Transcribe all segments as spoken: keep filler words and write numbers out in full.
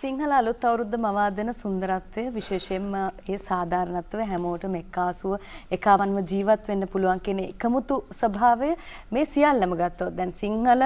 සිංහල අලුත් අවුරුද්ද මවා දෙන සුන්දරත්වය විශේෂයෙන්ම ඒ සාධාරණත්වය හැමෝටම එකාසුව එකවන්ව ජීවත් වෙන්න පුළුවන් කියන එකමුතු ස්වභාවය මේ සියල්ලම ගත්තොත් දැන් සිංහල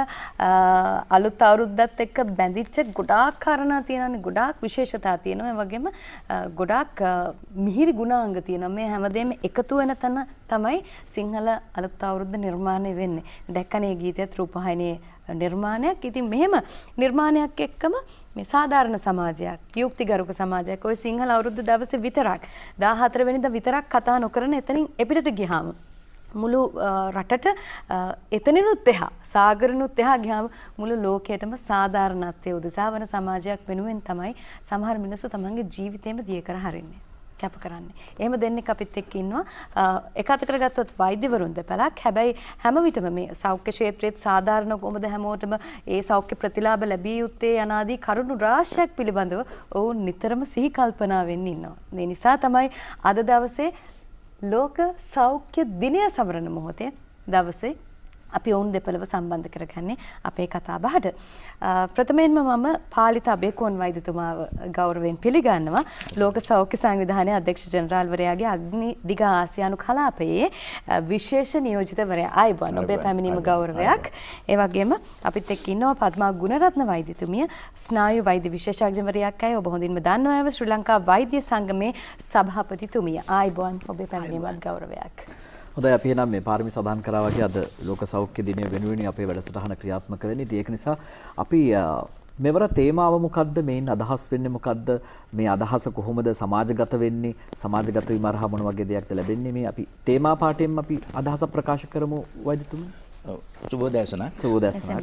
අලුත් අවුරුද්දත් එක්ක බැඳිච්ච ගොඩාක් කාරණා තියෙනවානේ ගොඩාක් විශේෂතා තියෙනවා ඒ වගේම ගොඩාක් මිහිරි ගුණාංග තියෙනවා මේ හැමදේම එකතු වෙන තැන තමයි සිංහල අලුත් අවුරුද්ද නිර්මාණය වෙන්නේ දැක්කනේ ගීතයත් රූපවාහිනියේ නිර්මාණයක්. ඉතින් මෙහෙම නිර්මාණයක් එක්කම මේ සාධාරණ සමාජයක්, යුක්තිගරුක සමාජයක් ඔය සිංහල අවුරුද්ද දවසේ විතරක් දාහතර වෙනිදා විතරක් කතා නොකරන එතනින් එපිටට ගියාම මුළු රටට එතනිනුත් එහා සාගරනුත් එහා ගියාම මුළු ලෝකයටම සාධාරණත්වයේ උදෙසා වන සමාජයක් වෙනුවෙන් තමයි සමහර මිනිස්සු තමන්ගේ ජීවිතේම දිය කර හරින්නේ. කැප කරන්නේ. එහෙම දෙන්නෙක් අපිත් එක්ක ඉන්නවා. එක අතකට ගත්තොත් වෛද්‍යවරුන් දෙපළක්. හැබැයි හැම විටම මේ සෞඛ්‍ය ක්ෂේත්‍රයේ සාධාරණ කොහොමද හැමෝටම ඒ සෞඛ්‍ය ප්‍රතිලාභ ලැබිය යුත්තේ යනාදී කරුණු රාශියක් පිළිබඳව ඔවුන් නිතරම සිහි කල්පනාවෙන් ඉන්නවා. ඒ නිසා තමයි අද දවසේ ලෝක සෞඛ්‍ය දිනය සමරන මොහොතේ දවසේ අපි ඔවුන් දෙපළව සම්බන්ධ කරගන්නේ අපේ කතා බහට. ප්‍රථමයෙන්ම මම පාලිත අබේකෝන් වෛද්‍යතුමාව ගෞරවයෙන් පිළිගන්නවා. ලෝක සෞඛ්‍ය සංවිධානයේ අධ්‍යක්ෂ ජෙනරාල්වරයාගේ අග්නි දිග ආසියානු කලාපයේ විශේෂ නියෝජිතවරයා. ආයුබෝවන් ඔබේ පැමිණීම ගෞරවයක්. ඒ වගේම අපිත් එක්ක ඉන්නවා පද්මා ගුණරත්න වෛද්‍යතුමිය ස්නායු වෛද්‍ය විශේෂඥවරයෙක් අය ඔබ හොඳින්ම දන්නවා ඇව ශ්‍රී ලංකා වෛද්‍ය සංගමේ සභාපතිතුමිය. ආයුබෝවන් ඔබේ පැමිණීමත් ගෞරවයක්. හොඳයි අපි එනම් මේ පාරමී සඳහන් කරා වගේ අද ලෝක සෞඛ්‍ය දිනය වෙනුවෙන් අපේ වැඩසටහන ක්‍රියාත්මක වෙන්නේ. ඒක නිසා අපි මෙවර තේමාව මොකද්ද මේන් අදහස් වෙන්නේ මොකද්ද මේ අදහස කොහොමද සමාජගත වෙන්නේ සමාජගත වීම හරහා මොන වගේ දෙයක්ද ලැබෙන්නේ මේ අපි තේමා පාඩයෙන් අපි අදහස ප්‍රකාශ කරමු වෛද්‍යතුමනි. ඔව් සුබෝදෑසන. සුබෝදෑසන.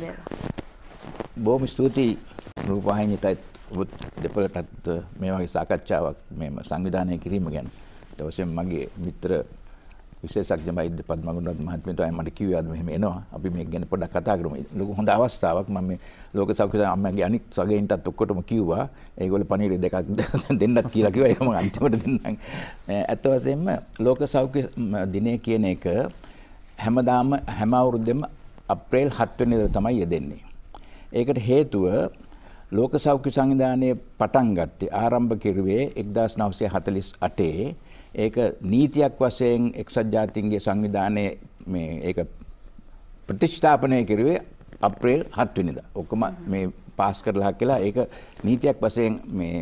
බොහොම ස්තුතියි රූපවාහිනියටත් ඔබ දෙපළටත් මේ වගේ සාකච්ඡාවක් මේ සංවිධානය කිරීම ගැන. ඊට පස්සේ මගේ මිත්‍ර විශේෂඥ වෛද්‍ය පද්මා ගුණරත්න මහත්මියතුමා මට කිව්වා අද මෙහෙම එනවා. අපි මේක ගැන පොඩ්ඩක් කතා කරමු. ලොකු හොඳ අවස්ථාවක්. මම මේ ලෝක සෞඛ්‍ය අම්මගේ අනිත් සගයින්ටත් ඔක්කොටම කිව්වා. ඒගොල්ලෝ පණිවිඩ දෙකක් දෙන්නත් කියලා කිව්වා. ඒක මම අන්තිමට දෙන්නම්. ඇත්ත වශයෙන්ම ලෝක සෞඛ්‍ය දිනය කියන එක හැමදාම හැම අවුරුද්දෙම අප්‍රේල් හත් වෙනිදා තමයි යෙදෙන්නේ. ඒකට හේතුව ලෝක සෞඛ්‍ය සංවිධානයේ පටන් ගත්තේ ආරම්භ කෙරුවේ එක්දාස් නවසිය හතළිස් අටේ ඒක නීතියක් වශයෙන් එක්සත් ජාතීන්ගේ සංවිධානයේ මේ ඒක ප්‍රතිස්ථාපනය කෙරුවේ අප්‍රේල් හත් වෙනිදා. ඔක්කොම මේ පාස් කරලා කියලා ඒක නීතියක් වශයෙන් මේ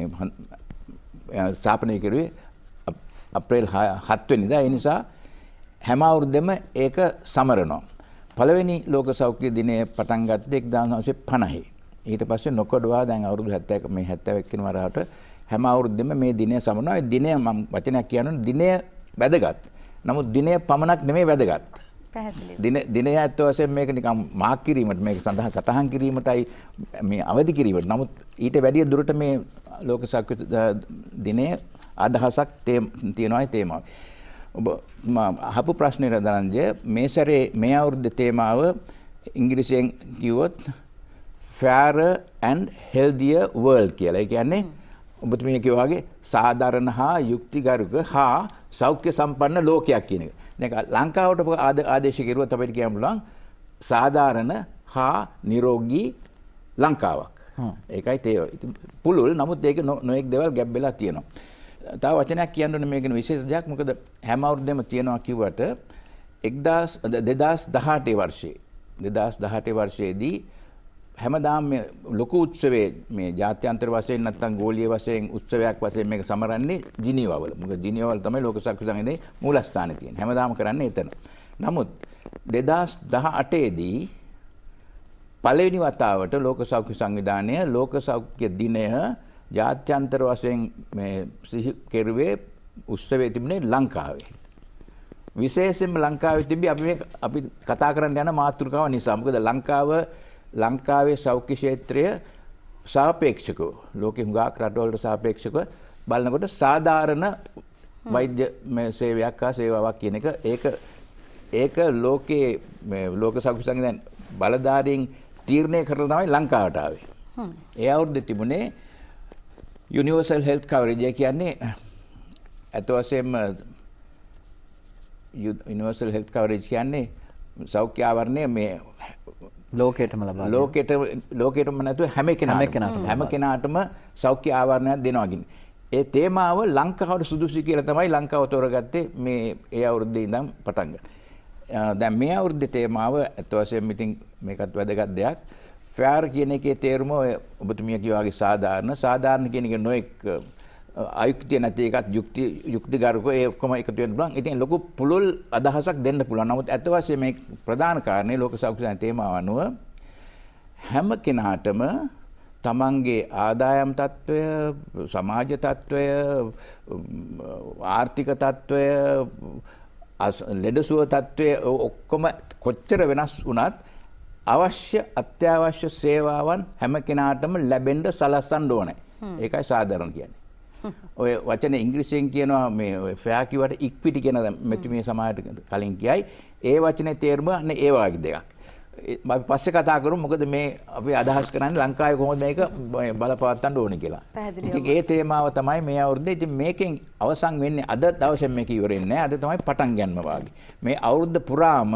ස්ථාපනය කෙරුවේ අප්‍රේල් හත් වෙනිදා. ඒ නිසා හැම අවුරුද්දෙම ඒක සමරනවා. පළවෙනි ලෝක සෞඛ්‍ය දිනය පටන් ගත්තේ එක්දාස් නවසිය පනහේ. ඊට පස්සේ නොකඩවා දැන් අවුරුදු හැත්තෑවක මේ හැත්තෑව වෙනි වරහට හැම අවුරුද්දෙම මේ දිනය සමරනවා. ඒ දිනය මම වචනයක් කියනොත් දිනය වැදගත්. නමුත් දිනය පමණක් නෙමෙයි වැදගත්. පැහැදිලි. දින දිනය ඇත්ත වශයෙන් මේක නිකන් මාක් කිරීමට මේක සඳහා සටහන් කිරීමටයි මේ අවදි කිරීමට. නමුත් ඊට වැඩිය දුරට මේ ලෝක සෞඛ්‍ය දිනය අදහසක් තියෙනවායි තේමාව. ඔබ අහපු ප්‍රශ්නේ රදනන්ජය මේ සැරේ මේ අවුරුද්දේ තේමාව ඉංග්‍රීසියෙන් කිව්වොත් fairer and healthier world කියලා. ඒ කියන්නේ ඔබතුමිය කිව්වා වගේ සාධාරණ හා යුක්තිගරුක හා සෞඛ්‍ය සම්පන්න ලෝකයක් කියන එක. දැන් ලංකාවට ආදේශ කෙරුවොත් අපිට කියන්න පුළුවන් සාධාරණ හා නිරෝගී ලංකාවක්. ඒකයි තේ පුළුල්. නමුත් ඒක නොඑක් දේවල් ගැබ් වෙලා තියෙනවා. තව වචනයක් කියන්න ඕනේ මේකේ විශේෂ දෙයක්. මොකද හැම අවුරුද්දෙම තියෙනවා කිව්වට දෙදාස් දහඅටේ වර්ෂයේ දෙදාස් දහඅටේ වර්ෂයේදී හැමදාම මේ ලොකු උත්සවයේ මේ ජාත්‍යන්තර වශයෙන් නැත්නම් ගෝලීය වශයෙන් උත්සවයක් වශයෙන් මේක සමරන්නේ ජිනීවාවල. මොකද ජිනීවාවල තමයි ලෝක සෞඛ්‍ය සංවිධානයේ මූලස්ථානය තියෙන්නේ. හැමදාම කරන්නේ එතන. නමුත් දෙදාස් දහඅටේ දී පළවෙනි වතාවට ලෝක සෞඛ්‍ය සංවිධානය ලෝක සෞඛ්‍ය දිනය ජාත්‍යන්තර වශයෙන් මේ සිහි කෙරුවේ උත්සවයේ තිබුණේ ලංකාවේ. විශේෂයෙන්ම ලංකාවේ තිබි අපි මේ අපි කතා කරන්න යන මාතෘකාව නිසා. මොකද ලංකාව ලංකාවේ සෞඛ්‍ය ක්ෂේත්‍රය සාපේක්ෂකව ලෝකෙ හුඟක් රටවලට සාපේක්ෂව බලනකොට සාධාරණ වෛද්‍ය සේවයක් හා සේවාවක් කියන එක ඒක ඒක ලෝකයේ මේ ලෝක සෞඛ්‍ය සංවිධානය බලධාරීන් තීරණය කරලා තමයි ලංකාවට ආවේ. ඒ අවුරුද්දේ තිබුණේ යුනිවර්සල් හෙල්ත් කවරේජ් කියන්නේ අත වශයෙන්ම යුනිවර්සල් හෙල්ත් කවරේජ් කියන්නේ සෞඛ්‍ය ආවරණය මේ ලෝකයටම ලබා ලෝකයට ලෝකයටම නැතුව හැම කෙනාටම හැම කෙනාටම සෞඛ්‍ය ආවරණයක් දෙනවා කියන්නේ. ඒ තේමාව ලංකාවට සුදුසු කියලා තමයි ලංකාව තෝරගත්තේ මේ ඒ අවුරුද්දේ ඉඳන් පටන් ගන්න. දැන් මේ අවුරුද්දේ තේමාව අත් වශයෙන්ම ඉතින් මේකත් වැදගත් දෙයක්. ෆෙයාර් කියන එකේ තේරුම ඔබතුමිය කියවා වගේ සාධාරණ සාධාරණ කියන එක නොඑක් ආයුක්තිය නැති එකත් යුක්ති යුක්තිගරුක ඒ ඔක්කොම එකතු වෙන්න පුළුවන්. ඉතින් ලොකු පුළුල් අදහසක් දෙන්න පුළුවන්. නමුත් අත් වශයෙන් මේ ප්‍රධාන කාරණේ ලෝක සෞඛ්‍ය සංස්ථාවේ තේමාව අනුව හැම කෙනාටම තමන්ගේ ආදායම් තත්වය, සමාජ තත්වය, ආර්ථික තත්වය, ලෙඩසුව තත්වය ඔක්කොම කොච්චර වෙනස් වුණත් අවශ්‍ය අත්‍යවශ්‍ය සේවාවන් හැම කෙනාටම ලැබෙන්න සලස්වන්න ඕනේ. ඒකයි සාධාරණ කියන්නේ. ඔය වචනේ ඉංග්‍රීසියෙන් කියනවා මේ ඔය ෆෙයා කිව්වට ඉක්විටි කියන මෙතුමිය සමාජයට කලින් කියයි. ඒ වචනේ තේරුම අන්න ඒ වගේ දෙයක්. අපි පස්සේ කතා කරමු මොකද මේ අපි අදහස් කරන්නේ ලංකාවේ කොහොමද මේක බලපවත්වන්න ඕනේ කියලා. ඉතින් ඒ තේමාව තමයි මේ අවුරුද්දේ. ඉතින් මේකෙන් අවසන් වෙන්නේ අද දවසේ මේක ඉවරෙන්නේ නැහැ. අද තමයි පටන් ගන්නම වාගේ. මේ අවුරුද්ද පුරාම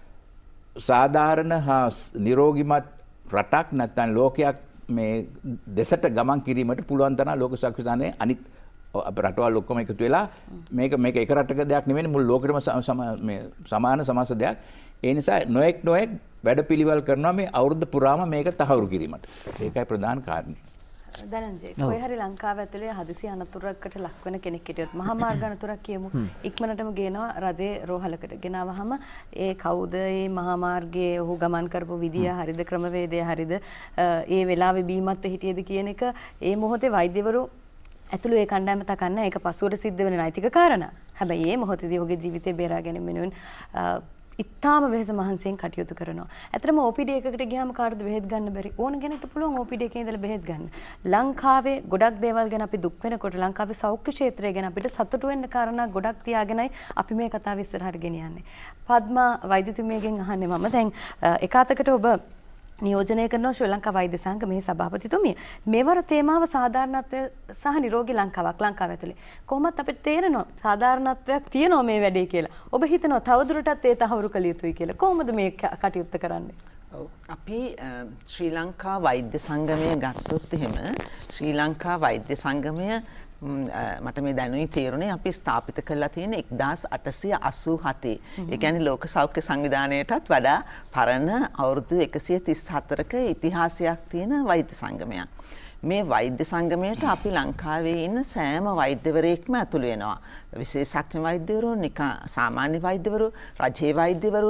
සාධාරණ හා නිරෝගිමත් රටක් නැත්නම් ලෝකයක් මේ දෙසට ගමන් කිරීමට පුළුවන් තරම් ලෝක සෞඛ්‍ය සංස්ථාවේ අනිත් අපේ රටවල් ඔක්කොම එකතු වෙලා මේක මේක එක රටක දෙයක් නෙවෙයි මුළු ලෝකෙටම මේ සමාන සමාස දෙයක්. ඒ නිසා නොඑක් නොඑක් වැඩපිළිවෙල කරනවා මේ අවුරුද්ද පුරාම මේක තහවුරු කිරීමට. ඒකයි ප්‍රධාන කාරණේ. දනංජය කොයි හරි ලංකාව ඇතුලේ හදිසි අනතුරකට ලක් වෙන කෙනෙක් හිටියොත් මහා මාර්ග අනතුරක් කියමු ඉක්මනටම ගේනවා රජේ රෝහලකට ගෙනාවහම ඒ කවුද මේ මහා මාර්ගයේ ඔහු ගමන් කරපු විදිය හරිද ක්‍රමවේදය හරිද ඒ වෙලාවේ බීමත් හිටියේද කියන එක ඒ මොහොතේ වෛද්‍යවරු ඇතුළු ඒ කණ්ඩායම තකන්න ඒක පසුවට සිද්ධ වෙන නෛතික කාරණා. හැබැයි මේ මොහොතේදී ඔහුගේ ජීවිතය බේරා ගැනීම වෙනුවෙන් ඉතාම වෙහෙස මහන්සියෙන් කටයුතු කරනවා. ඇත්තටම ඕ පී ඩී එකකට ගියාම කාටද බෙහෙත් ගන්න බැරි? ඕන කෙනෙක්ට පුළුවන් ඕ පී ඩී එකේ ඉඳලා බෙහෙත් ගන්න. ලංකාවේ ගොඩක් දේවල් ගැන අපි දුක් වෙනකොට ලංකාවේ සෞඛ්‍ය ක්ෂේත්‍රය ගැන අපිට සතුටු වෙන්න කාරණා ගොඩක් තියාගෙනයි අපි මේ කතාව ඉස්සරහට ගෙනියන්නේ. පද්මා වෛද්‍යතුමියගෙන් අහන්නේ මම දැන් එක අතකට ඔබ නියෝජනය කරනවා ශ්‍රී ලංකා වෛද්‍ය සංගමේ සභාපතිතුමිය. මේවර තේමාව සාධාරණත්වය සහ නිරෝගී ලංකාවක් ලංකාව ඇතුලේ. කොහොමත් අපිට තේරෙනවා සාධාරණත්වයක් තියෙනවා මේ වැඩේ කියලා. ඔබ හිතනවා තවදුරටත් ඒ තහවුරු කළ යුතුයි කියලා. කොහොමද මේ කටයුත්ත කරන්නේ? අපි ශ්‍රී ලංකා වෛද්‍ය සංගමය ගත්තොත් එහෙම ශ්‍රී ලංකා වෛද්‍ය සංගමය මට මේ දැනුයි තේරුනේ අපි ස්ථාපිත කරලා තියෙන එක්දාස් අටසිය අසූ හතේ. ඒ කියන්නේ ලෝක සෞඛ්‍ය සංවිධානයටත් වඩා පරණ අවුරුදු එකසිය තිස් හතරක ඉතිහාසයක් තියෙන වෛද්‍ය සංගමයක්. මේ වෛද්‍ය සංගමයට අපි ලංකාවේ ඉන්න සෑම වෛද්‍යවරයෙක්ම ඇතුළු වෙනවා. විශේෂඥ වෛද්‍යවරු, නිකා සාමාන්‍ය වෛද්‍යවරු, රජයේ වෛද්‍යවරු,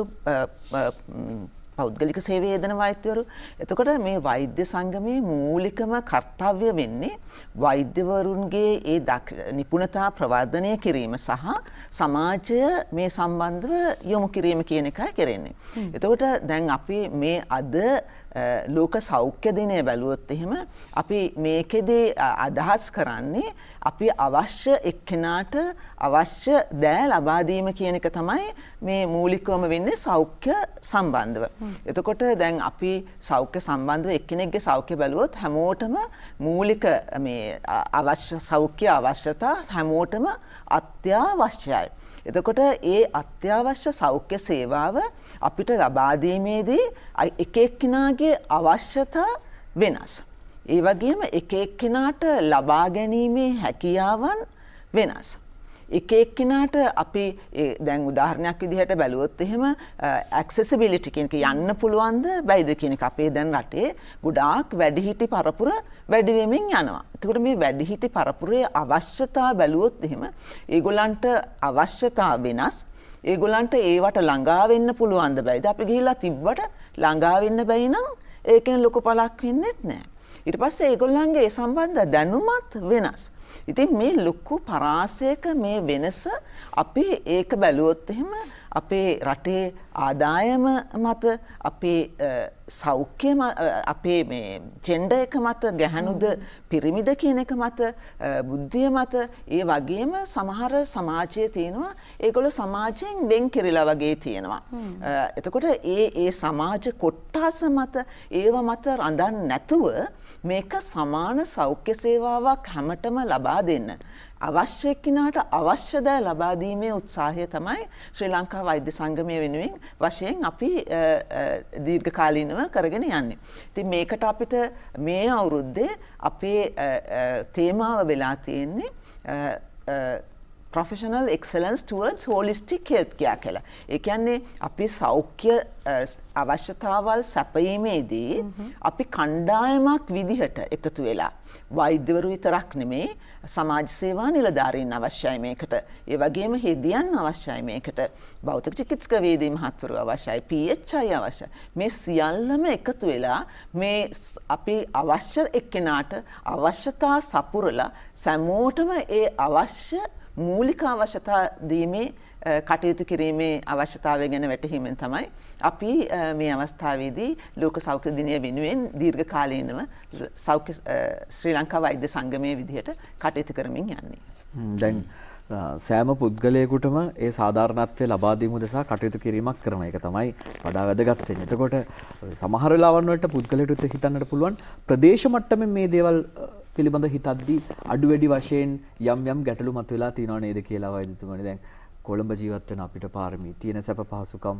පෞද්ගලික සේවය යෙදෙන වෛද්‍යවරු. එතකොට මේ වෛද්‍ය සංගමයේ මූලිකම කර්තව්‍ය වෙන්නේ වෛද්‍යවරුන්ගේ ඒ නිපුණතා ප්‍රවර්ධනය කිරීම සහ සමාජය මේ සම්බන්ධව යොමු කිරීම කියන එකයි කරන්නේ. එතකොට දැන් අපි මේ අද ලෝක සෞඛ්‍ය දිනය බැලුවොත් එහෙම අපි මේකෙදී අදහස් කරන්නේ අපි අවශ්‍ය එක්කෙනාට අවශ්‍ය දෑ ලබා දීම කියන එක තමයි මේ මූලිකවම වෙන්නේ සෞඛ්‍ය සම්බන්ධව. එතකොට දැන් අපි සෞඛ්‍ය සම්බන්ධව එක්කෙනෙක්ගේ සෞඛ්‍ය බැලුවොත් හැමෝටම මූලික මේ අවශ්‍ය සෞඛ්‍ය අවශ්‍යතා හැමෝටම අත්‍යවශ්‍යයි. එතකොට ඒ අත්‍යවශ්‍ය සෞඛ්‍ය සේවාව අපිට ලබා දීමේදී එක එක්කෙනාගේ අවශ්‍යතා වෙනස්. ඒ වගේම එක එක්කෙනාට ලබා ගැනීමේ හැකියාවන් වෙනස්. එක එක්කෙනාට අපි දැන් උදාහරණයක් විදිහට බැලුවොත් එහෙම ඇක්සෙසිබිලිටි කියන එක යන්න පුළුවන්ද බැයිද කියන එක අපේ දැන් රටේ ගොඩාක් වැඩිහිටි පරපුර වැඩි වෙමින් යනවා. එතකොට මේ වැඩිහිටි පරපුරේ අවශ්‍යතා බැලුවොත් එහෙම ඒගොල්ලන්ට අවශ්‍යතා වෙනස්. ඒගොල්ලන්ට ඒවට ළඟා වෙන්න පුළුවන්ද බැයිද? අපි ගිහිල්ලා තිබ්බට ළඟා වෙන්න බැයි නම් ඒකෙන් ලොකු පළක් වෙන්නේත් නැහැ. ඊට පස්සේ ඒගොල්ලන්ගේ ඒ සම්බන්ධ දැනුමත් වෙනස්. ඉතින් මේ ලොකු පරාසයක මේ වෙනස අපි ඒක බැලුවොත් එහෙම අපේ රටේ ආදායම මත අපේ සෞඛ්‍ය අපේ මේ ජෙන්ඩර් එක මත ගැහණුද පිරිමිද කියන එක මත බුද්ධිය මත ඒ වගේම සමහර සමාජයේ තියෙනවා ඒගොල්ලෝ සමාජයෙන් වෙන් කෙරලා වගේ තියෙනවා. එතකොට ඒ ඒ සමාජ කොට්ටාස මත ඒව මත රඳන් නැතුව මේක සමාන සෞඛ්‍ය සේවාවක් හැමතෙම ලබා දෙන්න. අවශ්‍ය කෙනාට අවශ්‍ය දෑ ලබා දීමේ උත්සාහය තමයි ශ්‍රී ලංකා වෛද්‍ය සංගමය වෙනුවෙන් වශයෙන් අපි දීර්ඝකාලීනව කරගෙන යන්නේ. ඉතින් මේකට අපිට මේ අවුරුද්දේ අපේ තේමාව වෙලා තියෙන්නේ professional excellence towards holistic health care කියලා. ඒ කියන්නේ අපි සෞඛ්‍ය අවශ්‍යතාවල් සැපයීමේදී අපි කණ්ඩායමක් විදිහට එකතු වෙලා වෛද්‍යවරු විතරක් නෙමේ සමාජ සේවා නිලධාරීන් අවශ්‍යයි මේකට. ඒ වගේම හෙදියන් අවශ්‍යයි මේකට. භෞතික චිකිත්සක වේදී මහත්වරු අවශ්‍යයි. පී එච් ආයි අවශ්‍යයි. මේ සියල්ලම එකතු වෙලා මේ අපි අවශ්‍ය එක්කෙනාට අවශ්‍යතා සපුරලා සෑමෝටම ඒ අවශ්‍ය මූලික අවශ්‍යතා දීමේ කටයුතු කිරීමේ අවශ්‍යතාවය ගැන වැටහීමෙන් තමයි අපි මේ අවස්ථාවේදී ලෝක සෞඛ්‍ය දිනය වෙනුවෙන් දීර්ඝකාලීනව සෞඛ්‍ය ශ්‍රී ලංකා වෛද්‍ය සංගමයේ විදිහට කටයුතු කරමින් යන්නේ. දැන් සෑම පුද්ගලයෙකුටම ඒ සාධාරණත්වය ලබා දීම උදෙසා කටයුතු කිරීමක් කරන එක තමයි වඩා වැදගත් වෙන්නේ. එතකොට සමහර වෙලාවන් වලට පුද්ගලයෙකුට හිතන්නට පුළුවන් ප්‍රදේශ මට්ටමින් මේ දේවල් පිළිබඳ හිතද්දී අඩු වැඩි වශයෙන් යම් යම් ගැටලු මතුවලා තියෙනව නේද කියලා වෛද්‍යතුමනි. දැන් කොළඹ ජීවත් වෙන අපිට පාරමී තියෙන සැප පහසුකම්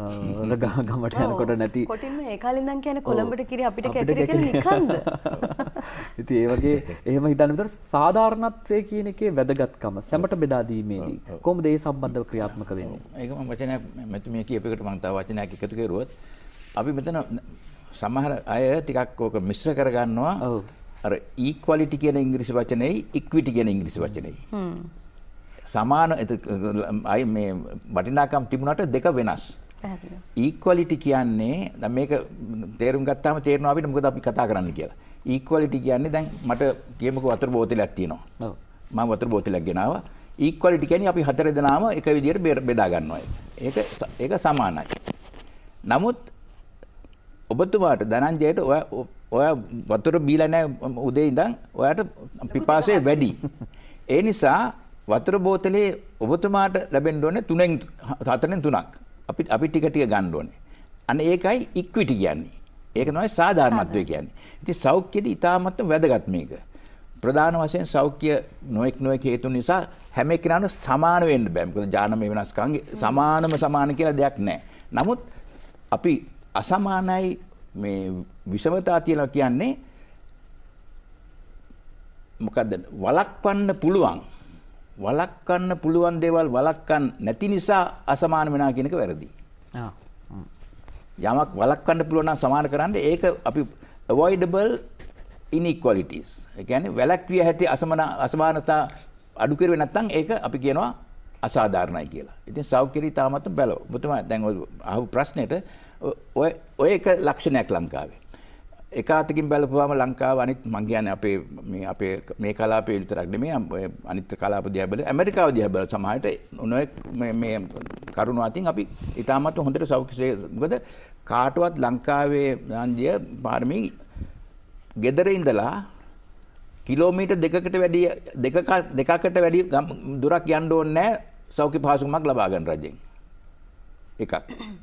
ගමට යනකොට නැති කොටින්ම ඒ කාලේ ඉඳන් කියන්නේ කොළඹට කිරි අපිට කැකිරි කියලා නිකන්ද. ඉතින් ඒ වගේ එහෙම හිතන්න විතර සාධාරණත්වයේ කියන එකේ වැදගත්කම සැමට බෙදා දීමේදී කොහොමද ඒ සම්බන්ධව ක්‍රියාත්මක වෙන්නේ? ඒක මම වචනයක් මෙතන මේ කියපේකට මම තව වචනයක් එකතු කරුවොත් අපි මෙතන සමහර අය ටිකක් ඕක මිශ්‍ර කරගන්නවා. අර equality කියන ඉංග්‍රීසි වචනේයි equity කියන ඉංග්‍රීසි වචනේයි. හ්ම්. සමාන අය මේ වටිනාකම් තිබුණාට දෙක වෙනස්. පැහැදිලි. equality කියන්නේ දැන් මේක තේරුම් ගත්තාම තේරෙනවා අපිට මොකද අපි කතා කරන්න කියලා. equality කියන්නේ දැන් මට කියමුකෝ වතුර බෝතලයක් තියෙනවා. ඔව්. මම වතුර බෝතලයක් ගෙනාවා. equality කියන්නේ අපි හතර දෙනාම එක විදියට බෙදා ගන්නවා. ඒක ඒක සමානයි. නමුත් ඔබතුමාට ධනංජයට ඔය ඔය වතුර බීලා නැහැ උදේ ඉඳන් ඔයාට පිපාසය වැඩි. ඒ නිසා වතුර බෝතලේ ඔබතුමාට ලැබෙන්න ඕනේ තුනෙන් හතරෙන් තුනක්. අපි අපි ටික ටික ගන්න ඕනේ. අන්න ඒකයි ඉක්විටි කියන්නේ. ඒක තමයි සාධාරණත්වය කියන්නේ. ඉතින් සෞඛ්‍යෙදි ඉතාමත් වැදගත් මේක. ප්‍රධාන වශයෙන් සෞඛ්‍ය නොඑක් නොඑක් හේතු නිසා හැම එක්කෙනාම සමාන වෙන්න බෑ. මොකද ජානමය වෙනස්කම් සමානම සමාන කියලා දෙයක් නැහැ. නමුත් අපි අසමානයි මේ විෂමතා කියලා කියන්නේ මොකද්ද? වළක්වන්න පුළුවන්. වළක්වන්න පුළුවන් දේවල් වළක්වන්න නැති නිසා අසමාන වෙනවා කියන එක වැරදි. ආ. යමක් වළක්වන්න පුළුවන් නම් සමාන කරන්න ඒක අපි avoidable inequalities. ඒ කියන්නේ වැළැක්විය හැකි අසමාන අසමානතා අඩු කරුවේ නැත්නම් ඒක අපි කියනවා අසාධාරණයි කියලා. ඉතින් සෞඛ්‍යෙදි තාමත් බැලුව. ඔබතුමා දැන් ඔය අහපු ප්‍රශ්නෙට ඔය ඔය එක ලක්ෂණයක් ලංකාවේ. එක අතකින් බලපුවාම ලංකාව අනිත් මං කියන්නේ අපේ මේ අපේ මේ කලාපයේ විතරක් නෙමෙයි ඔය අනිත් කලාප දිහා බලලා ඇමරිකාව දිහා බලලා සමහරට නොයෙක් මේ මේ කරුණු අතින් අපි ඊටමත් හොඳට සෞඛ්‍ය මොකද කාටවත් ලංකාවේ නාන්දිය පාරමී ගෙදර ඉඳලා කිලෝමීටර් දෙකකට වැඩි දෙකක දෙකකට වැඩි දුරක් යන්න ඕනේ නැහැ සෞඛ්‍ය පහසුකමක් ලබා ගන්න රජෙන්. එකක්.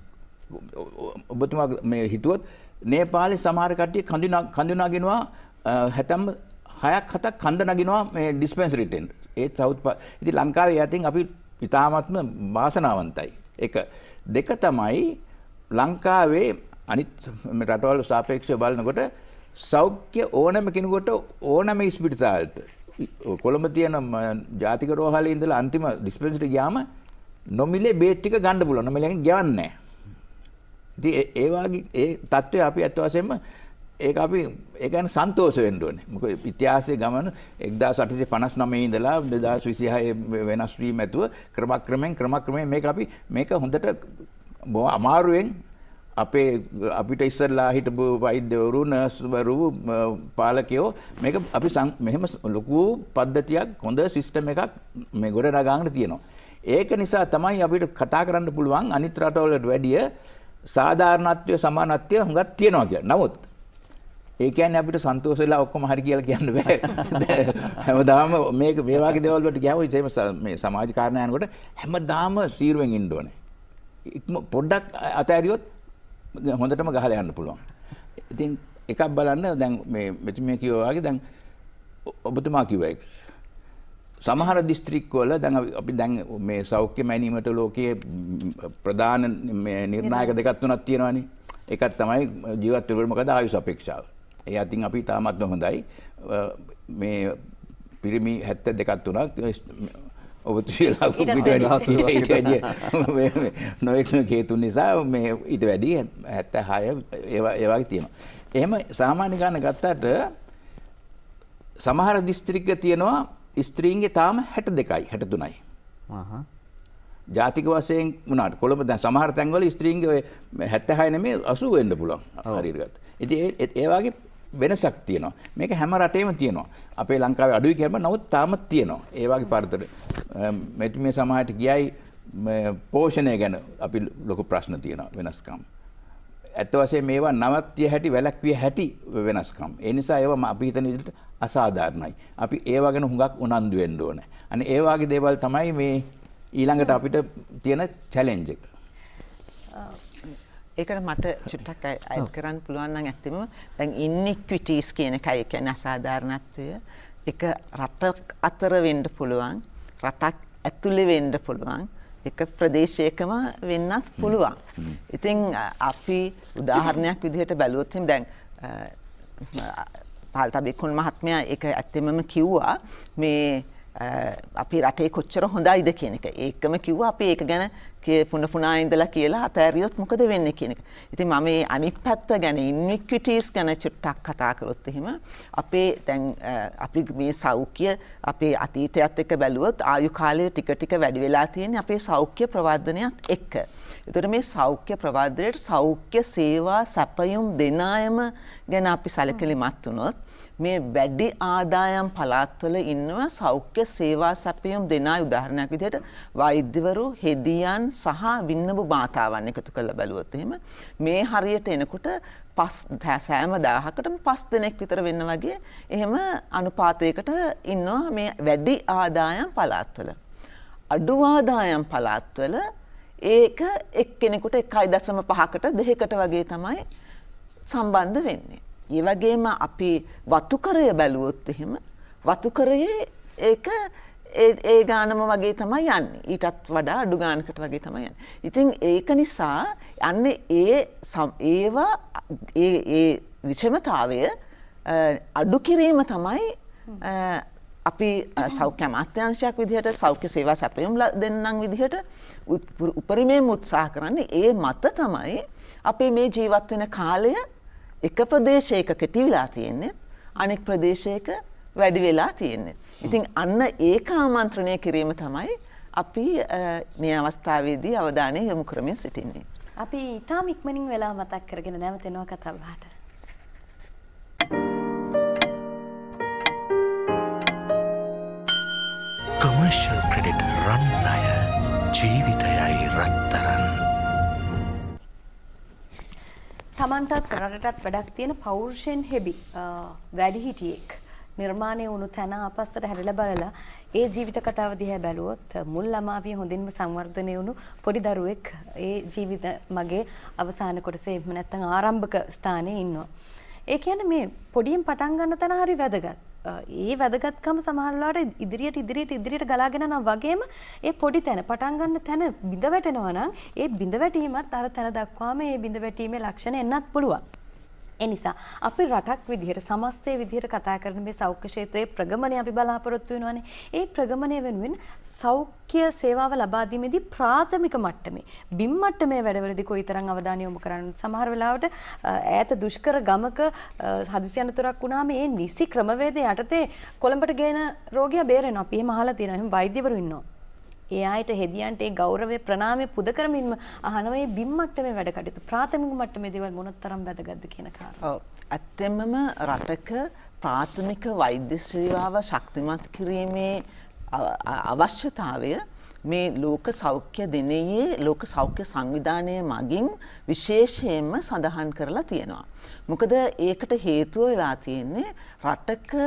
ඔබතුමා මේ හිතුවොත් නේපාලේ සමහර කට්ටිය කඳුනා කඳුනාගෙනවා හැතැම්ම හයක් හතක් කඳ නගිනවා මේ ඩිස්පෙන්සරි ටෙන්. ඒ සවුත් ඉතින් ලංකාවේ යතින් අපි ඉතාමත්ම වාසනාවන්තයි. එක දෙක තමයි ලංකාවේ අනිත් රටවල් සාපේක්ෂව බලනකොට සෞඛ්‍ය ඕනෑම කෙනෙකුට ඕනෑම ස්පිරිතාලට කොළඹ තියෙන ජාතික රෝහලේ ඉඳලා අන්තිම ඩිස්පෙන්සරි ගියාම නොමිලේ බේත් ටික ගන්න පුළුවන්. නොමිලෙන් ගියන්නේ නැහැ. ඉතින් ඒ වගේ ඒ தত্ত্বය අපි අත් වශයෙන්ම ඒක අපි ඒ කියන්නේ සන්තෝෂ වෙන්න ඕනේ. මොකද ඉතිහාසයේ ගමන එක්දාස් අටසිය පනස් නවය ඉඳලා දෙදාස් විසිහය වෙනස් වීම ඇතුව ක්‍රමක්‍රමයෙන් ක්‍රමක්‍රමයෙන් මේක අපි මේක හොඳට අමාරුවෙන් අපේ අපිට ඉස්සරලා හිටපු වෛද්‍යවරු නර්ස්වරු පාලකයෝ මේක අපි මෙහෙම ලොකු පද්ධතියක් හොඳ සිස්ටම් එකක් මේ ගොඩ නගාගෙන තියෙනවා. ඒක නිසා තමයි අපිට කතා කරන්න පුළුවන් අනිත් රටවලට වැඩිය සාධාරණත්වය සමානත්වය හුඟක් තියෙනවා කියලා. නමුත් ඒ කියන්නේ අපිට සන්තෝෂ වෙලා ඔක්කොම හරි කියලා කියන්න බෑ. හැමදාම මේක මේ වගේ දේවල් වලට ගියාම ඉතින් මේ සමාජ කාරණා යනකොට හැමදාම සීරුවෙන් ඉන්න ඕනේ. පොඩ්ඩක් අතෑරියොත් හොඳටම ගහලා යන්න පුළුවන්. ඉතින් එකක් බලන්න දැන් මේ මෙතුමිය කිව්වා වගේ දැන් ඔබතුමා කිව්වා ඒක. සමහර දිස්ත්‍රික්කවල දැන් අපි දැන් මේ සෞඛ්‍ය මැනීමට ලෝකයේ ප්‍රධාන මේ නිර්ණායක දෙකක් තුනක් තියෙනවානේ. එකක් තමයි ජීවත් වෙන්න මොකද ආයුෂ අපේක්ෂාව. ඒ අතින් අපි තාමත් හොඳයි. මේ පිරිමි හැත්තෑ දෙකක් තුනක් ඔබතුමීලා ඊට වැඩි නොඑක හේතු නිසා මේ ඊට වැඩි හැත්තෑ හය ඒවා ඒ වගේ තියෙනවා. එහෙම සාමාන්‍ය ගණන ගත්තට සමහර දිස්ත්‍රික්ක තියෙනවා ස්ත්‍රීන්ගේ තාම හැට දෙකයි හැට තුනයි. ආහ්. ජාතික වශයෙන් වුණාට කොළඹ දැන් සමහර තැන්වල ස්ත්‍රීන්ගේ හැත්තෑ හය නෙමෙයි අසූ වෙන්න පුළුවන් හරියට ගත්තා. ඉතින් ඒ ඒ වගේ වෙනසක් තියෙනවා. මේක හැම රටේම තියෙනවා. අපේ ලංකාවේ අඩුයි කියනවා නමුත් තාමත් තියෙනවා. ඒ වගේ පරතර මේ සමාජයට ගියයි පෝෂණය ගැන අපි ලොකු ප්‍රශ්න තියෙනවා වෙනස්කම්. ඇත්ත වශයෙන්ම මේවා නවත්තිය හැටි වැළැක්විය හැටි වෙනස්කම්. ඒ නිසා ඒවා අපි හිතන විදිහට අසාධාරණයි. අපි ඒවා ගැන හුඟක් උනන්දු වෙන්න ඕනේ. අනේ ඒ වගේ දේවල් තමයි මේ ඊළඟට අපිට තියෙන චැලෙන්ජ් එක. ඒකට මට චුට්ටක් අයිඩ් කරන්න පුළුවන් නම් ඇත්තෙම දැන් ඉන්ඉක්විටිස් කියන එකයි කියන්නේ අසාධාරණත්වය. එක රටක් අතර වෙන්න පුළුවන්, රටක් ඇතුලේ වෙන්න පුළුවන්. එක ප්‍රදේශයකම වෙන්නත් පුළුවන්. ඉතින් අපි උදාහරණයක් විදිහට බැලුවොත් එහෙනම් දැන් පාල්තබේකුන් මහත්මයා ඒක ඇත්තෙමම කිව්වා මේ අපි රටේ කොච්චර හොඳයිද කියන එක. ඒකම කිව්වා අපි ඒක ගැන පුන පුනා ඉඳලා කියලා අතෑරියොත් මොකද වෙන්නේ කියන එක. ඉතින් මම මේ අනිත් පැත්ත ගැන ඉන්ඉක්විටිස් ගැන චුට්ටක් කතා කරොත් එහෙම අපේ දැන් අපි මේ සෞඛ්‍ය අපේ අතීතයත් එක්ක බැලුවොත් ආයු කාලය ටික ටික වැඩි වෙලා තියෙන්නේ අපේ සෞඛ්‍ය ප්‍රවර්ධනයත් එක්ක. ඒතර මේ සෞඛ්‍ය ප්‍රවර්ධනයට සෞඛ්‍ය සේවා සැපයුම් දෙන අයම ගැන අපි සැලකිලිමත් වුණොත් මේ වැඩි ආදායම් පළාත්වල ඉන්නවා සෞඛ්‍ය සේවා සැපයුම් දෙන අය උදාහරණයක් විදිහට වෛද්‍යවරු, හෙදියන් සහ වින්නඹු මාතාවන් එකතු කරලා බැලුවොත් එහෙම මේ හරියට එනකොට පස් සෑම දහයකටම පස් දෙනෙක් විතර වෙන්න වගේ එහෙම අනුපාතයකට ඉන්නවා මේ වැඩි ආදායම් පළාත්වල. අඩු ආදායම් පළාත්වල ඒක එක්කෙනෙකුට එකයි දශම පහකට දෙකකට වගේ තමයි සම්බන්ධ වෙන්නේ. ඒ වගේම අපි වතුකරය බැලුවොත් එහෙම වතුකරයේ ඒක ඒ ගානම වගේ තමයි යන්නේ. ඊටත් වඩා අඩු ගානකට වගේ තමයි යන්නේ. ඉතින් ඒක නිසා යන්නේ ඒ ඒවා ඒ ඒ විෂමතාවය අඩු කිරීම තමයි අපි සෞඛ්‍ය අමාත්‍යාංශයක් විදිහට සෞඛ්‍ය සේවා සැපයුම් දෙන්නම් විදිහට උපරිමයෙන් උත්සාහ කරන්නේ. ඒ මත තමයි අපේ මේ ජීවත් වෙන කාලය එක ප්‍රදේශයක කෙටි වෙලා තියෙන්නේ අනෙක් ප්‍රදේශයක වැඩි වෙලා තියෙන්නේ. ඉතින් අන්න ඒක ආමන්ත්‍රණය කිරීම තමයි අපි මේ අවස්ථාවේදී අවධානය යොමු කරමින් සිටින්නේ. අපි ඊටම ඉක්මනින් වෙලා මතක් කරගෙන නැවතෙනවා කතා බහට. commercial credit රන් ණය ජීවිතයයි රත්තරන්. තමන්ටත් රටටත් වැඩක් තියෙන පෞරුෂයෙන් හෙබි වැඩිහිටියෙක් නිර්මාණය වුණු තැන අපස්සට හැරිලා බලලා ඒ ජීවිත කතාව දිහා බැලුවොත් මුල් ළමාවිය හොඳින්ම සංවර්ධනය වුණු පොඩි දරුවෙක් ඒ ජීවිත මගේ අවසාන කොටසේ එහෙම නැත්නම් ආරම්භක ස්ථානයේ ඉන්නවා. ඒ කියන්නේ මේ පොඩියෙන් පටන් ගන්න තැන හරි වැදගත්. ඒ වැදගත්කම සමහර වෙලාවට ඉදිරියට ඉදිරියට ඉදිරියට ගලාගෙන යනවා වගේම ඒ පොඩි තැන පටන් ගන්න තැන බිඳ වැටෙනවා නම් ඒ බිඳ වැටීමත් අර තැන දක්වාම ඒ බිඳ වැටීමේ ලක්ෂණ එන්නත් පුළුවන්. ඒ නිසා අපි රටක් විදිහට සමස්තයේ විදිහට කතා කරන මේ සෞඛ්‍ය ක්ෂේත්‍රයේ ප්‍රගමනය අපි බලාපොරොත්තු වෙනවානේ. ඒ ප්‍රගමනය වෙනුවෙන් සෞඛ්‍ය සේවාව ලබා දීමේදී ප්‍රාථමික මට්ටමේ බිම් මට්ටමේ වැඩවලදී කොයිතරම් අවධානය යොමු කරන්නද? සමහර වෙලාවට ඈත දුෂ්කර ගමක හදිසි අනතුරක් වුණාම මේ නිසි ක්‍රමවේද යටතේ කොළඹට ගේන රෝගියා බේරෙනවා. අපි එහෙම අහලා තියෙනවා. එහෙම වෛද්‍යවරු ඉන්නවා. ඒ ආයත හෙදියන්ට ඒ ගෞරවය ප්‍රණාමය පුද කරමින්ම අහනවා මේ බිම් මට්ටමේ වැඩ කටයුතු ප්‍රාථමික මට්ටමේ දේවල් මොනතරම් වැදගත්ද කියන කාරණා. ඔව්. ඇත්තෙන්ම රටක ප්‍රාථමික වෛද්‍ය සේවාව ශක්තිමත් කිරීමේ අවශ්‍යතාවය මේ ලෝක සෞඛ්‍ය දිනයේ ලෝක සෞඛ්‍ය සංවිධානය මගින් විශේෂයෙන්ම සඳහන් කරලා තියෙනවා. මොකද ඒකට හේතුව වෙලා තියෙන්නේ රටක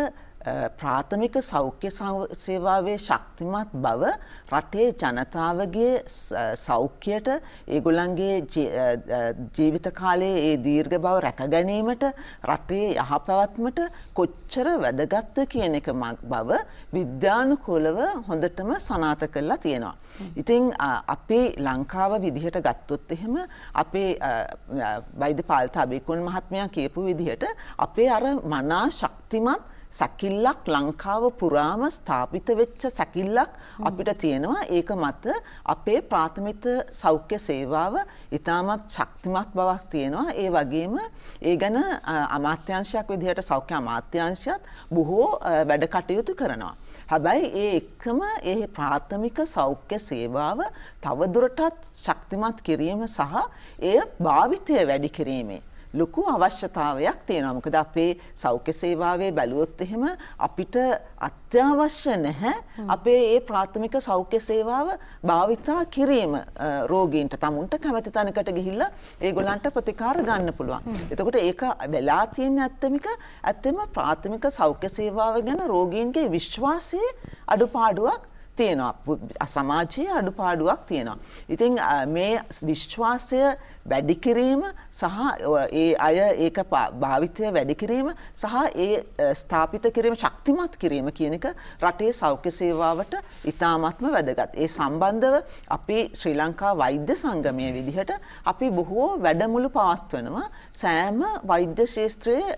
ප්‍රාථමික සෞඛ්‍ය සේවාවේ ශක්තිමත් බව රටේ ජනතාවගේ සෞඛ්‍යයට ඒගොල්ලන්ගේ ජීවිත කාලයේ ඒ දීර්ඝ බව රැක ගැනීමට රටේ යහපැවැත්මට කොච්චර වැදගත්ද කියන එක බව විද්‍යානුකූලව හොඳටම සනාථ කරලා තියෙනවා. ඉතින් අපේ ලංකාව විදිහට ගත්තොත් එහෙම අපේ වෛද්‍ය පාල්ත අබේකුන් මහත්මයා කියපු විදිහට අපේ අර මනා ශක්තිමත් සැකිල්ලක් ලංකාව පුරාම ස්ථාපිත වෙච්ච සැකිල්ලක් අපිට තියෙනවා. ඒක මත අපේ ප්‍රාථමික සෞඛ්‍ය සේවාව ඉතාමත් ශක්තිමත් බවක් තියෙනවා. ඒ වගේම ඒ ගැන අමාත්‍යාංශයක් විදිහට සෞඛ්‍ය අමාත්‍යාංශයත් බොහෝ වැඩ කටයුතු කරනවා. හැබැයි ඒ එක්කම ඒ ප්‍රාථමික සෞඛ්‍ය සේවාව තවදුරටත් ශක්තිමත් කිරීම සහ එය භාවිතය වැඩි කිරීමේ ලොකු අවශ්‍යතාවයක් තියෙනවා. මොකද අපේ සෞඛ්‍ය සේවාවේ බැලුවොත් එහෙම අපිට අත්‍යවශ්‍ය නැහැ අපේ මේ ප්‍රාථමික සෞඛ්‍ය සේවාව භාවිතා කිරීම රෝගීන්ට තමුන්ට කැමති තැනකට ගිහිල්ලා ඒගොල්ලන්ට ප්‍රතිකාර ගන්න පුළුවන්. එතකොට ඒක වෙලා තියෙන ඇත්තමික ඇත්තම ප්‍රාථමික සෞඛ්‍ය සේවාව ගැන රෝගීන්ගේ විශ්වාසයේ අඩුපාඩුවක් තියෙනවා. සමාජයේ අඩුපාඩුවක් තියෙනවා. ඉතින් මේ විශ්වාසය වැඩි කිරීම සහ ඒ අය ඒක භාවිතය වැඩි කිරීම සහ ඒ ස්ථාපිත කිරීම ශක්තිමත් කිරීම කියන එක රටේ සෞඛ්‍ය සේවාවට ඉතාමත්ම වැදගත්. ඒ සම්බන්ධව අපි ශ්‍රී ලංකා වෛද්‍ය සංගමයේ විදිහට අපි බොහෝ වැඩමුළු පවත්වනවා සෑම වෛද්‍ය ශාස්ත්‍රයේ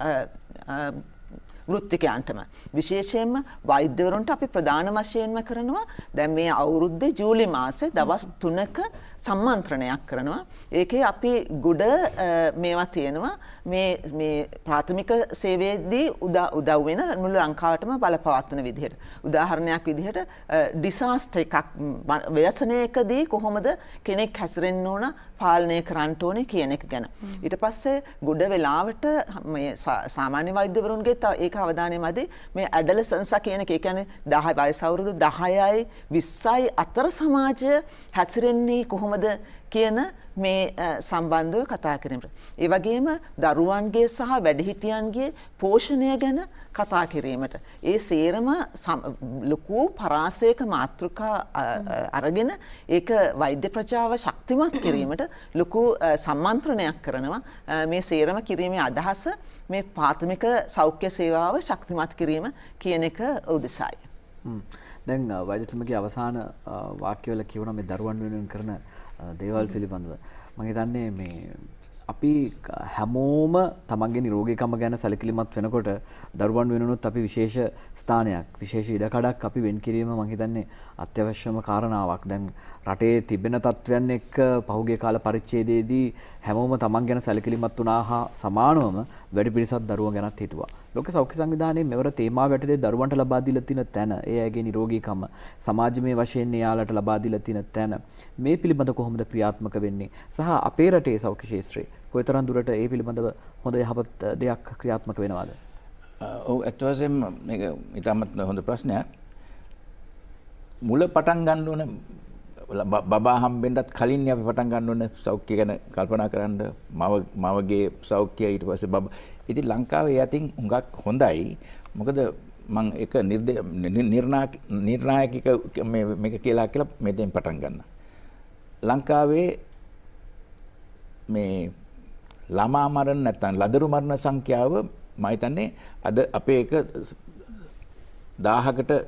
වෘත්තිකයන්ටම. විශේෂයෙන්ම වෛද්‍යවරුන්ට අපි ප්‍රධාන වශයෙන්ම කරනවා දැන් මේ අවුරුද්දේ ජූලි මාසේ දවස් තුනක සම්මන්ත්‍රණයක් කරනවා. ඒකේ අපි ගොඩ මේවා තියෙනවා මේ මේ ප්‍රාථමික සේවයේදී උදව් වෙන මුළු ලංකාවටම බලපවත්වන විදිහට. උදාහරණයක් විදිහට ඩිසාස්ටර් එකක් ව්‍යසනයකදී කොහොමද කෙනෙක් හැසිරෙන්න ඕන පාලනය කරන්න ඕනේ කියන එක ගැන. ඊට පස්සේ ගොඩ වෙලාවට මේ සාමාන්‍ය වෛද්‍යවරුන්ගේ ඒක අවධානය මැදි මේ ඇඩලසන්ස් කියන එක කියන්නේ දහය වයස අවුරුදු දහයයි විස්සයි අතර සමාජය හැසිරෙන්නේ කොහොමද කියන මේ සම්බන්ධව කතා කිරීමට. ඒ වගේම දරුවන්ගේ සහ වැඩිහිටියන්ගේ පෝෂණය ගැන කතා කිරීමට. ඒ සේරම ලොකු පරාසයක මාතෘකා අරගෙන ඒක වෛද්‍ය ප්‍රජාව ශක්තිමත් කිරීමට ලොකු සම්මන්ත්‍රණයක් කරනවා. මේ සේරම කිරීමේ අදහස මේ ප්‍රාථමික සෞඛ්‍ය සේවාව ශක්තිමත් කිරීම කියන එක උදෙසායි. දැන් වෛද්‍යතුමගේ අවසාන වාක්‍යවල කියවන මේ දරුවන් වෙනුවෙන් කරන දේවල් පිළිබඳව මම හිතන්නේ මේ අපි හැමෝම තමන්ගේ නිරෝගීකම ගැන සැලකිලිමත් වෙනකොට දරුවන් වෙනුනොත් අපි විශේෂ ස්ථානයක් විශේෂ ඉඩකඩක් අපි වෙන් කිරීම මම හිතන්නේ අත්‍යවශ්‍යම කාරණාවක්. දැන් රටේ තිබෙන තත්ත්වයන් එක්ක පහුගිය කාල පරිච්ඡේදයේදී හැමෝම තමන් ගැන සැලකිලිමත් වුණා හා සමානවම වැඩි පිරිසක් දරුවන් ගැනත් හිතුවා. ලෝක සෞඛ්‍ය සංවිධානයේ මෙවර තේමාව යටතේ දරුවන්ට ලබා දීලා තියෙන තැන, ඒ අයගේ නිරෝගීකම, සමාජමය වශයෙන් එයාලට ලබා දීලා තියෙන තැන මේ පිළිබඳ කොහොමද ක්‍රියාත්මක වෙන්නේ සහ අපේ රටේ සෞඛ්‍ය ක්ෂේත්‍රයේ කොයිතරම් දුරට ඒ පිළිබඳව හොඳ යහපත් දෙයක් ක්‍රියාත්මක වෙනවද? ඔව් අත් වශයෙන්ම මේක ඉතාමත් හොඳ ප්‍රශ්නයක්. මුල පටන් ගන්න ඕන බබා හම්බෙන්නත් කලින් අපි පටන් ගන්න ඕන සෞඛ්‍ය ගැන කල්පනා කරන්න. මව මවගේ සෞඛ්‍ය ඊට පස්සේ බබා. ඉතින් ලංකාවේ යටින් හුඟක් හොඳයි. මොකද මම එක නිර්ණායකික මේ මේක කියලා කියලා මෙතෙන් පටන් ගන්න. ලංකාවේ මේ ළමා මරණ නැත්නම් ලදරු මරණ සංඛ්‍යාව මම හිතන්නේ අද අපේ එක දහයකට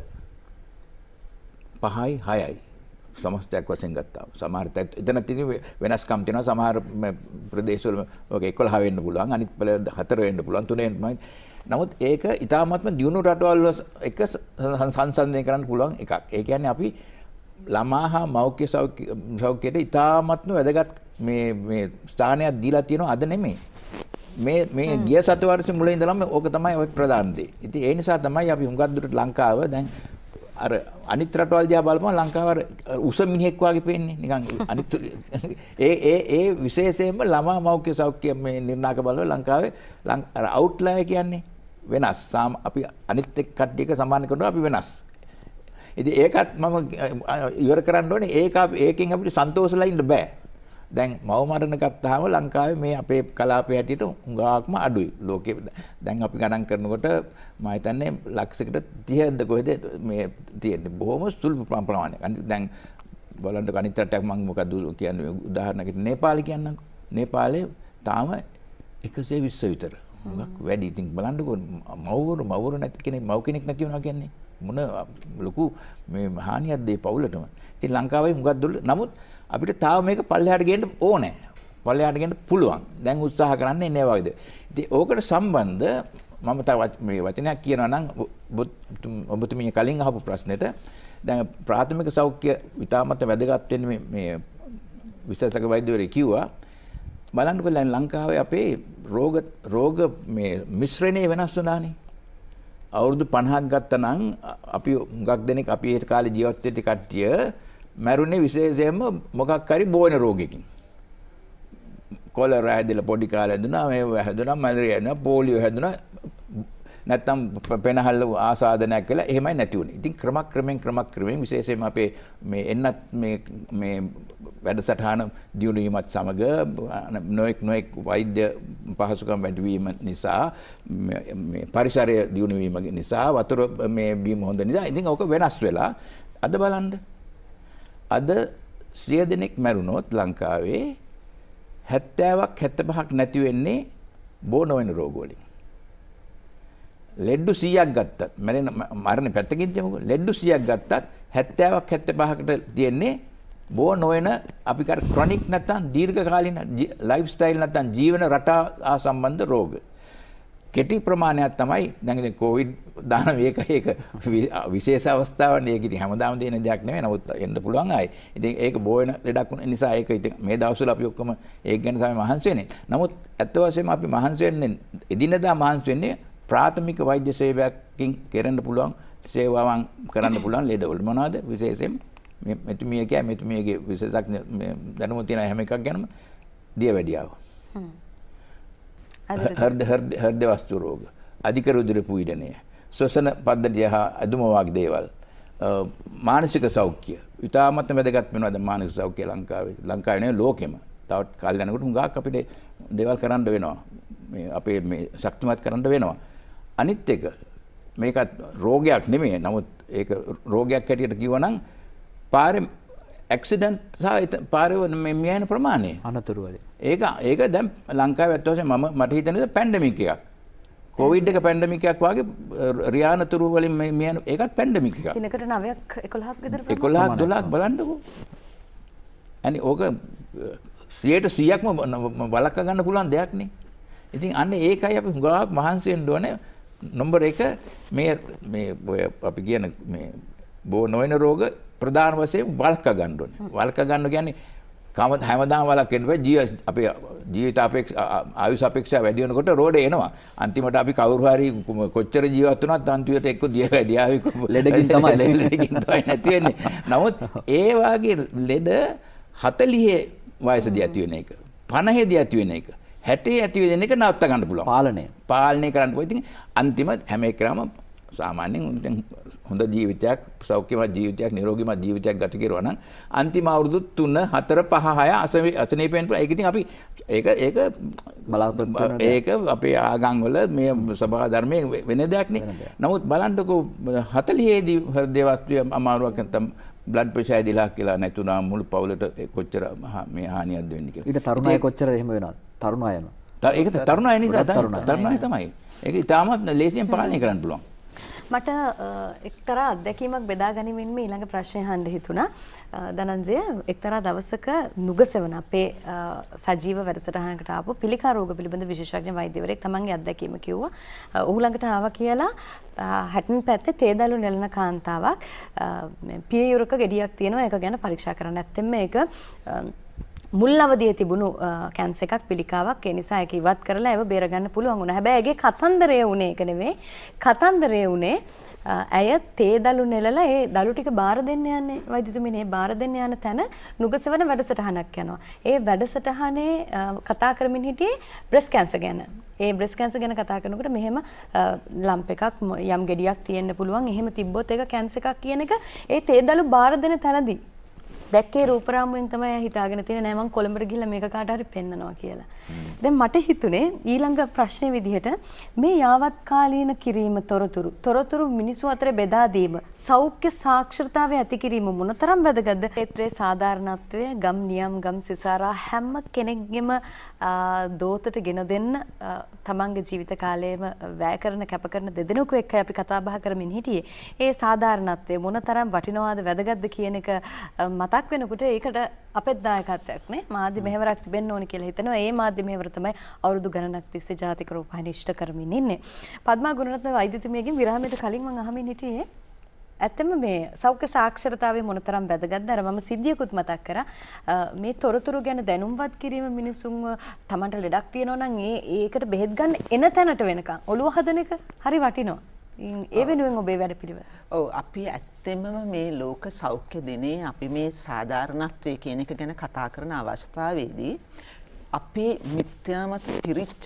පහයි හයයි සමස්තයක් වශයෙන් ගත්තා. සමහර එතන තියෙන වෙනස්කම් තියෙනවා. සමහර ප්‍රදේශවල ඔක එකොළහ වෙන්න පුළුවන්, අනිත් වල හතර වෙන්න පුළුවන්, තුන වෙන්න පුළුවන්. නමුත් ඒක ඊටාත්ම දියුණු රටවල් එක සංසන්දනය කරන්න පුළුවන් එකක්. ඒ කියන්නේ අපි ළමා හා මෞඛ්‍ය සෞඛ්‍යයට ඊටාත්ම වැදගත් මේ මේ ස්ථානයක් දීලා තියෙනවා. අද නෙමෙයි. මේ මේ ගිය සතවර්ෂ මුල ඉඳලම ඕක තමයි ඔය ප්‍රධාන දේ. ඉතින් ඒ නිසා තමයි අපි හුඟක් දුරට ලංකාව දැන් අර අනිත් රටවල් දිහා බලපුවම ලංකාව අර උස මිනිහෙක් වගේ පේන්නේ නිකන් අනිත් ඒ ඒ ඒ විශේෂයෙන්ම ළමා මෞඛ්‍ය සෞඛ්‍ය මේ නිර්ණායක බලව ලංකාවේ අර අවුට්ලයර් කියන්නේ වෙනස්. අපි අනිත් එක් කට්ටියක සමාන කරනවා අපි වෙනස්. ඉතින් ඒකත් මම ඉවර කරන්න ඕනේ. ඒක ඒකෙන් අපිට සන්තෝෂලා ඉන්න බෑ. දැන් මව මරණ ගත්තාම ලංකාවේ මේ අපේ කලාපයේ හැටියට හුඟාක්ම අඩුයි. ලෝකේ දැන් අපි ගණන් කරනකොට මම හිතන්නේ ලක්ෂයකට තිහක්ද කොහෙද මේ තියෙන්නේ. බොහොම සුළු ප්‍රමාණයක්. දැන් බලන්න අනිත් රටක් මම මොකද කියන්නේ උදාහරණයකට නේපාලේ කියන්නම්කෝ. නේපාලේ තාම එකසිය විස්ස විතර. මොකක් වැඩි. ඉතින් බලන්නකෝ මව්වරු මව්වරු නැති කෙනෙක් මව් කෙනෙක් නැති වෙනවා කියන්නේ මොන ලොකු මේ හානියක්ද ඒ පවුලටම. ඉතින් ලංකාවේ හුඟක් දුර නමුත් අපිට තාම මේක පල්ලෙහාට ගේන්න ඕනේ. පල්ලෙහාට ගේන්න පුළුවන්. දැන් උත්සාහ කරන්නේ නේ වගේද. ඉතින් ඕකට සම්බන්ධ මම තව මේ වචනයක් කියනවා නම් ඔබතුමිය කලින් අහපු ප්‍රශ්නෙට දැන් ප්‍රාථමික සෞඛ්‍ය විතාමත් වැදගත් වෙන්නේ මේ මේ විශේෂඥ වෛද්‍යවරයෙක් කිව්වා බලන්නකෝ දැන් ලංකාවේ අපේ රෝග රෝග මේ මිශ්‍රණය වෙනස් වුණානේ. අවුරුදු පනහක් ගත්තා නම් අපි හුඟක් දෙනෙක් අපි ඒ කාලේ ජීවත් වෙච්ච කට්ටිය මැරුණේ විශේෂයෙන්ම මොකක් හරි බෝන රෝගයකින්. කොලෙරා හැදිලා පොඩි කාලේ හැදුනා, මේ හැදුනා, මැලරියා හැදුනා, පෝලියෝ හැදුනා. නැත්තම් පෙනහල්ල ආසාදනයක් කළා එහෙමයි නැති වුණේ. ඉතින් ක්‍රමක්‍රමයෙන් ක්‍රමක්‍රමයෙන් විශේෂයෙන්ම අපේ මේ එන්නත් මේ මේ වැඩසටහන දියුණු වීමත් සමග නොඑක් නොඑක් වෛද්‍ය පහසුකම් වැඩි වීම නිසා මේ පරිසරය දියුණු වීම නිසා වතුර මේ බීම හොඳ නිසා ඉතින් ඕක වෙනස් වෙලා අද බලන්න අද සිය දෙනෙක් මැරුණොත් ලංකාවේ හැත්තෑවක් හැත්තෑපහක් නැති වෙන්නේ බෝන වෙන රෝග වලින්. ලෙඩ්ඩු සීයක් ගත්තත් මරණ මරණ පැත්තකින් තියමුකෝ ලෙඩ්ඩු සීයක් ගත්තත් හැත්තෑවක් හැත්තෑපහකට තියෙන්නේ බෝ නොවන අපි කර ක්‍රොනික් නැත්නම් දීර්ඝකාලීන ලයිෆ් ස්ටයිල් නැත්නම් ජීවන රටා සම්බන්ධ රෝග. කෙටි ප්‍රමාණයක් තමයි දැන් ඉතින් කොවිඩ් දාන මේක ඒක විශේෂ අවස්ථාවක් නේ. ඒක ඉතින් හැමදාම දෙන දෙයක් නෙවෙයි. නමුත් එන්න පුළුවන් ආයි. ඉතින් ඒක බෝ වෙන ලෙඩක් නිසා ඒක ඉතින් මේ දවස්වල අපි ඔක්කොම ඒක ගැන තමයි මහන්සි වෙන්නේ. නමුත් ඇත්ත වශයෙන්ම අපි මහන්සි වෙන්නේ එදිනදා මහන්සි වෙන්නේ ප්‍රාථමික වෛද්‍ය සේවයකින් කරන්න පුළුවන් සේවාවන් කරන්න පුළුවන් ලෙඩවල මොනවාද විශේෂයෙන් මේ මෙතුමිය කිය මෙතුමියගේ විශේෂඥ දැනුම තියෙන හැම එකක් ගැනම දියවැඩියාව. හ්ම්. හෘද හෘද හෘද වස්තු රෝග, අධික රුධිර පීඩනය, ශ්වසන පද්ධතිය හා අදුම වගේ දේවල්, මානසික සෞඛ්‍ය. ඊටාමත් වැදගත් වෙනවාද මානසික සෞඛ්‍ය ලංකාවේ. ලංකාවේ නෙවෙයි ලෝකෙම. තවත් කාලේ යනකොට හුඟක් අපිට දේවල් කරන්න වෙනවා. මේ අපේ මේ ශක්තිමත් කරන්න වෙනවා. අනිත් එක මේකත් රෝගයක් නෙමෙයි. නමුත් ඒක රෝගයක් හැටියට කිව්වනම් පාරේ ඇක්සිඩන්ට් සහ පාරේ මේ මියන ප්‍රමාණය අනතුරු වලින්. ඒක ඒක දැන් ලංකාවේ ඇත්ත වශයෙන්ම මම මට හිතෙනවා පැන්ඩමික් එකක්. කොවිඩ් එක පැන්ඩමික් එකක් වගේ රියානතුරු වලින් මියන ඒකත් පැන්ඩමික් එකක්. දිනකට නවයක් එකොළහක් විතර එකොළහක් දොළහක් බලන්නකෝ. අනේ ඕක සියයට සීයක්ම වළක්වා ගන්න පුළුවන් දෙයක් නේ. ඉතින් අන්න ඒකයි අපි හුඟක් මහන්සි වෙන්න ඕනේ. නම්බර් එක මේ මේ අපි කියන මේ බෝ නොවන රෝග ප්‍රධාන වශයෙන් වළක්වා ගන්න ඕනේ. වළක්වා ගන්න කියන්නේ කම හැමදාම වළක්වෙන්න බෑ. ජීව අපේ ජීවිත අපේක්ෂා ආයුෂ අපේක්ෂා වැඩි වෙනකොට රෝඩේ එනවා. අන්තිමට අපි කවුරු හරි කොච්චර ජීවත් වුණත් අන්තිමට එක්ක දිය වැඩි ආවි ලෙඩකින් තමයි ලෙඩකින් තමයි නැති වෙන්නේ. නමුත් ඒ වාගේ ලෙඩ හතළිහේ වයසදී ඇති වෙන එක, පනහේදී ඇති වෙන එක, හැටේ ඇති වෙන එක නවත්ත ගන්න පුළුවන්. පාලනය. පාලනය කරන්න පුළුවන්. ඉතින් අන්තිම හැම එකම සාමාන්‍යයෙන් හොඳ ජීවිතයක්, සෞඛ්‍යමත් ජීවිතයක්, නිරෝගීමත් ජීවිතයක් ගත කෙරුවා නම් අන්තිම අවුරුදු තුන, හතර, පහ, හය අසනීප වෙන්න පුළුවන්. ඒක ඉතින් අපි ඒක ඒක බලාපොරොත්තු ඒක අපේ ආගම් වල මේ සභා ධර්මයේ වෙන දෙයක් නේ. නමුත් බලන්නකෝ හතළිහේ දී හෘද වස්තුවේ අමාරුවක් නැත්නම් බ්ලඩ් ප්‍රෙෂර් ඇදිලා කියලා නැතුණා මුළු පවුලට කොච්චර මේ හානියක්ද වෙන්නේ කියලා. ඊට තරුණ අය කොච්චර එහෙම වෙනවද? තරුණ අය යනවා. ඒක තරුණ අය නිසා තරුණ අය තමයි. ඒක ඉතාමත් ලේසියෙන් පාලනය කරන්න පුළුවන්. මට එක්තරා අත්දැකීමක් බෙදා ගනිමින් මේ ඊළඟ ප්‍රශ්නය අහන්න හිතුණා. දනන්ජය එක්තරා දවසක නුගසෙවන අපේ සජීව වැඩසටහනකට ආපු පිළිකා රෝග පිළිබඳ විශේෂඥ වෛද්‍යවරයෙක් තමන්ගේ අත්දැකීම කිව්වා. ඔහු ළඟට ආවා කියලා හැටන් පැත්තේ තේදලු නෙලන කාන්තාවක් පියයුරක ගෙඩියක් තියෙනවා. ඒක ගැන පරීක්ෂා කරන්න. නැත්නම් මේක මුල් අවදියේ තිබුණු කැන්සර් එකක් පිළිකාවක්. ඒ නිසා ඒක ඉවත් කරලා ඒව බේර ගන්න පුළුවන් වුණා. හැබැයි ඒගේ කතන්දරය උනේ ඒක නෙවෙයි. කතන්දරය උනේ ඇය තේ දලු නෙලලා ඒ දලු ටික බාර දෙන්න යන්නේ වෛද්‍යතුමිනේ. බාර දෙන්න යන තැන නුගසෙවන වැඩසටහනක් යනවා. ඒ වැඩසටහනේ කතා කරමින් හිටියේ බ්‍රෙස්ට් කැන්සර් ගැන. ඒ බ්‍රෙස්ට් කැන්සර් ගැන කතා කරනකොට මෙහෙම ලම්ප් එකක් යම් ගෙඩියක් තියෙන්න පුළුවන්. එහෙම තිබ්බොත් ඒක කැන්සර් එකක් කියන එක ඒ තේ දලු බාර දෙන තැනදී දැක්කේ රූපරාමුවෙන් තමයි හිතාගෙන තියෙන්නේ නෑ මං කොළඹට ගිහලා මේක කාට හරි පෙන්නනවා කියලා. දැන් මට හිතුනේ ඊළඟ ප්‍රශ්නේ විදිහට මේ යාවත් කාලීන කිරීම තොරතුරු තොරතුරු මිනිස්සු අතර බෙදා දීම සෞඛ්‍ය සාක්ෂරතාවය ඇති කිරීම මොනතරම් වැදගත්ද? ක්ෂේත්‍රයේ සාධාරණත්වය ගම් නියම් ගම් සිසාරා හැම කෙනෙක්ගෙම දෝතට ගෙන දෙන්න තමන්ගේ ජීවිත කාලයේම වැය කරන කැප කරන දෙදෙනෙකු එක්ක අපි කතා බහ කරමින් හිටියේ. ඒ සාධාරණත්වය මොනතරම් වටිනවද වැදගත්ද කියන එක මතක් වෙනකොට ඒකට අපෙත් දායකත්වයක් නේ මාධ්‍ය මෙහෙවරක් තිබෙන්න ඕන කියලා හිතනවා. ඒ මාධ්‍ය මෙහෙවර තමයි අවුරුදු ගණනක් තිස්සේ ජාතික රූපවාහිනිය ඉෂ්ට කරමින් ඉන්නේ. පද්මා ගුණරත්න වෛද්‍යතුමියගෙන් විරාමයට කලින් මම අහමින් හිටියේ ඇත්තම මේ සෞඛ්‍ය සාක්ෂරතාවය මොනතරම් වැදගත්ද? අර මම සිද්ධියකුත් මතක් කරා. මේ තොරතුරු ගැන දැනුම්වත් කිරීම මිනිසුන්ව Tamanට ලෙඩක් තියෙනවා නම් ඒ ඒකට බෙහෙත් ගන්න එන තැනට වෙනකන් ඔළුව හදන එක හරි වටිනවා. ඒ වෙනුවෙන් ඔබේ වැඩ පිළිවෙල. ඔව් අපි ඇත්තෙන්ම මේ ලෝක සෞඛ්‍ය දිනේ අපි මේ සාධාරණත්වය කියන එක ගැන කතා කරන අවස්ථාවේදී අපි මිත්‍යාමත පිරිච්ච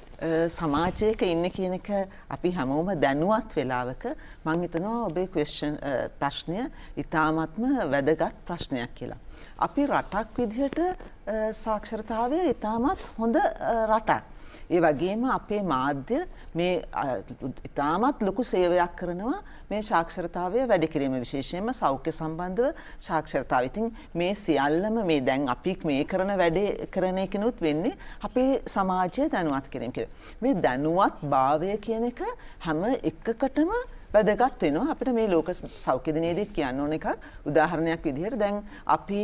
සමාජයක ඉන්න කියන එක අපි හැමෝම දැනුවත් වෙලාවක මම හිතනවා ඔබේ ක්වෙස්චන් ප්‍රශ්නය ඉතාමත්ම වැදගත් ප්‍රශ්නයක් කියලා. අපි රටක් විදිහට සාක්ෂරතාවය ඉතාමත් හොඳ රටක්. ඒ වගේම අපේ මාධ්‍ය මේ ඉතාමත් ලොකු සේවයක් කරනවා මේ සාක්ෂරතාවය වැඩි කිරීම විශේෂයෙන්ම සෞඛ්‍ය සම්බන්ධව සාක්ෂරතාවය. ඉතින් මේ සියල්ලම මේ දැන් අපි මේ කරන වැඩේ කරන එකනොත් වෙන්නේ අපේ සමාජය දැනුවත් කිරීම කියලා. මේ දැනුවත් භාවය කියන එක හැම එකකටම වැදගත් වෙනවා. අපිට මේ ලෝක සෞඛ්‍ය දිනේදීත් කියන්න ඕන එකක් උදාහරණයක් විදිහට දැන් අපි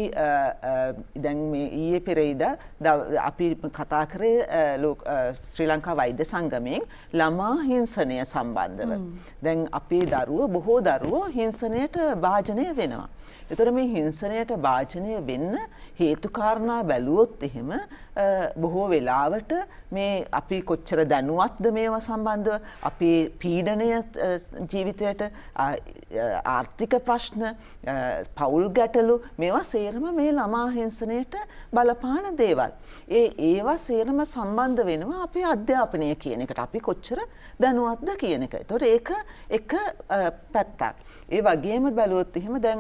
දැන් මේ ඊයේ පෙරේදා අපි කතා කරේ ශ්‍රී ලංකා වෛද්‍ය සංගමයෙන් ළමා හිංසනය සම්බන්ධව. දැන් අපේ දරුවෝ බොහෝ දරුවෝ හිංසනයට භාජනය වෙනවා. ඒතර මේ හිංසනයට භාජනය වෙන්න හේතු කාරණා බැලුවොත් එහෙම බොහෝ වෙලාවට මේ අපි කොච්චර දැනුවත්ද මේවා සම්බන්ධව අපේ පීඩනය ජීවිතයට ආර්ථික ප්‍රශ්න පෞල් ගැටලු මේවා සේරම මේ ළමා හිංසනයට බලපාන දේවල්. ඒ ඒවා සේරම සම්බන්ධ වෙනවා අපේ අධ්‍යාපනය කියන එකට. අපි කොච්චර දැනුවත්ද කියන එක. ඒතකොට ඒක එක පැත්තක්. ඒ වගේම බැලුවොත් එහෙම දැන්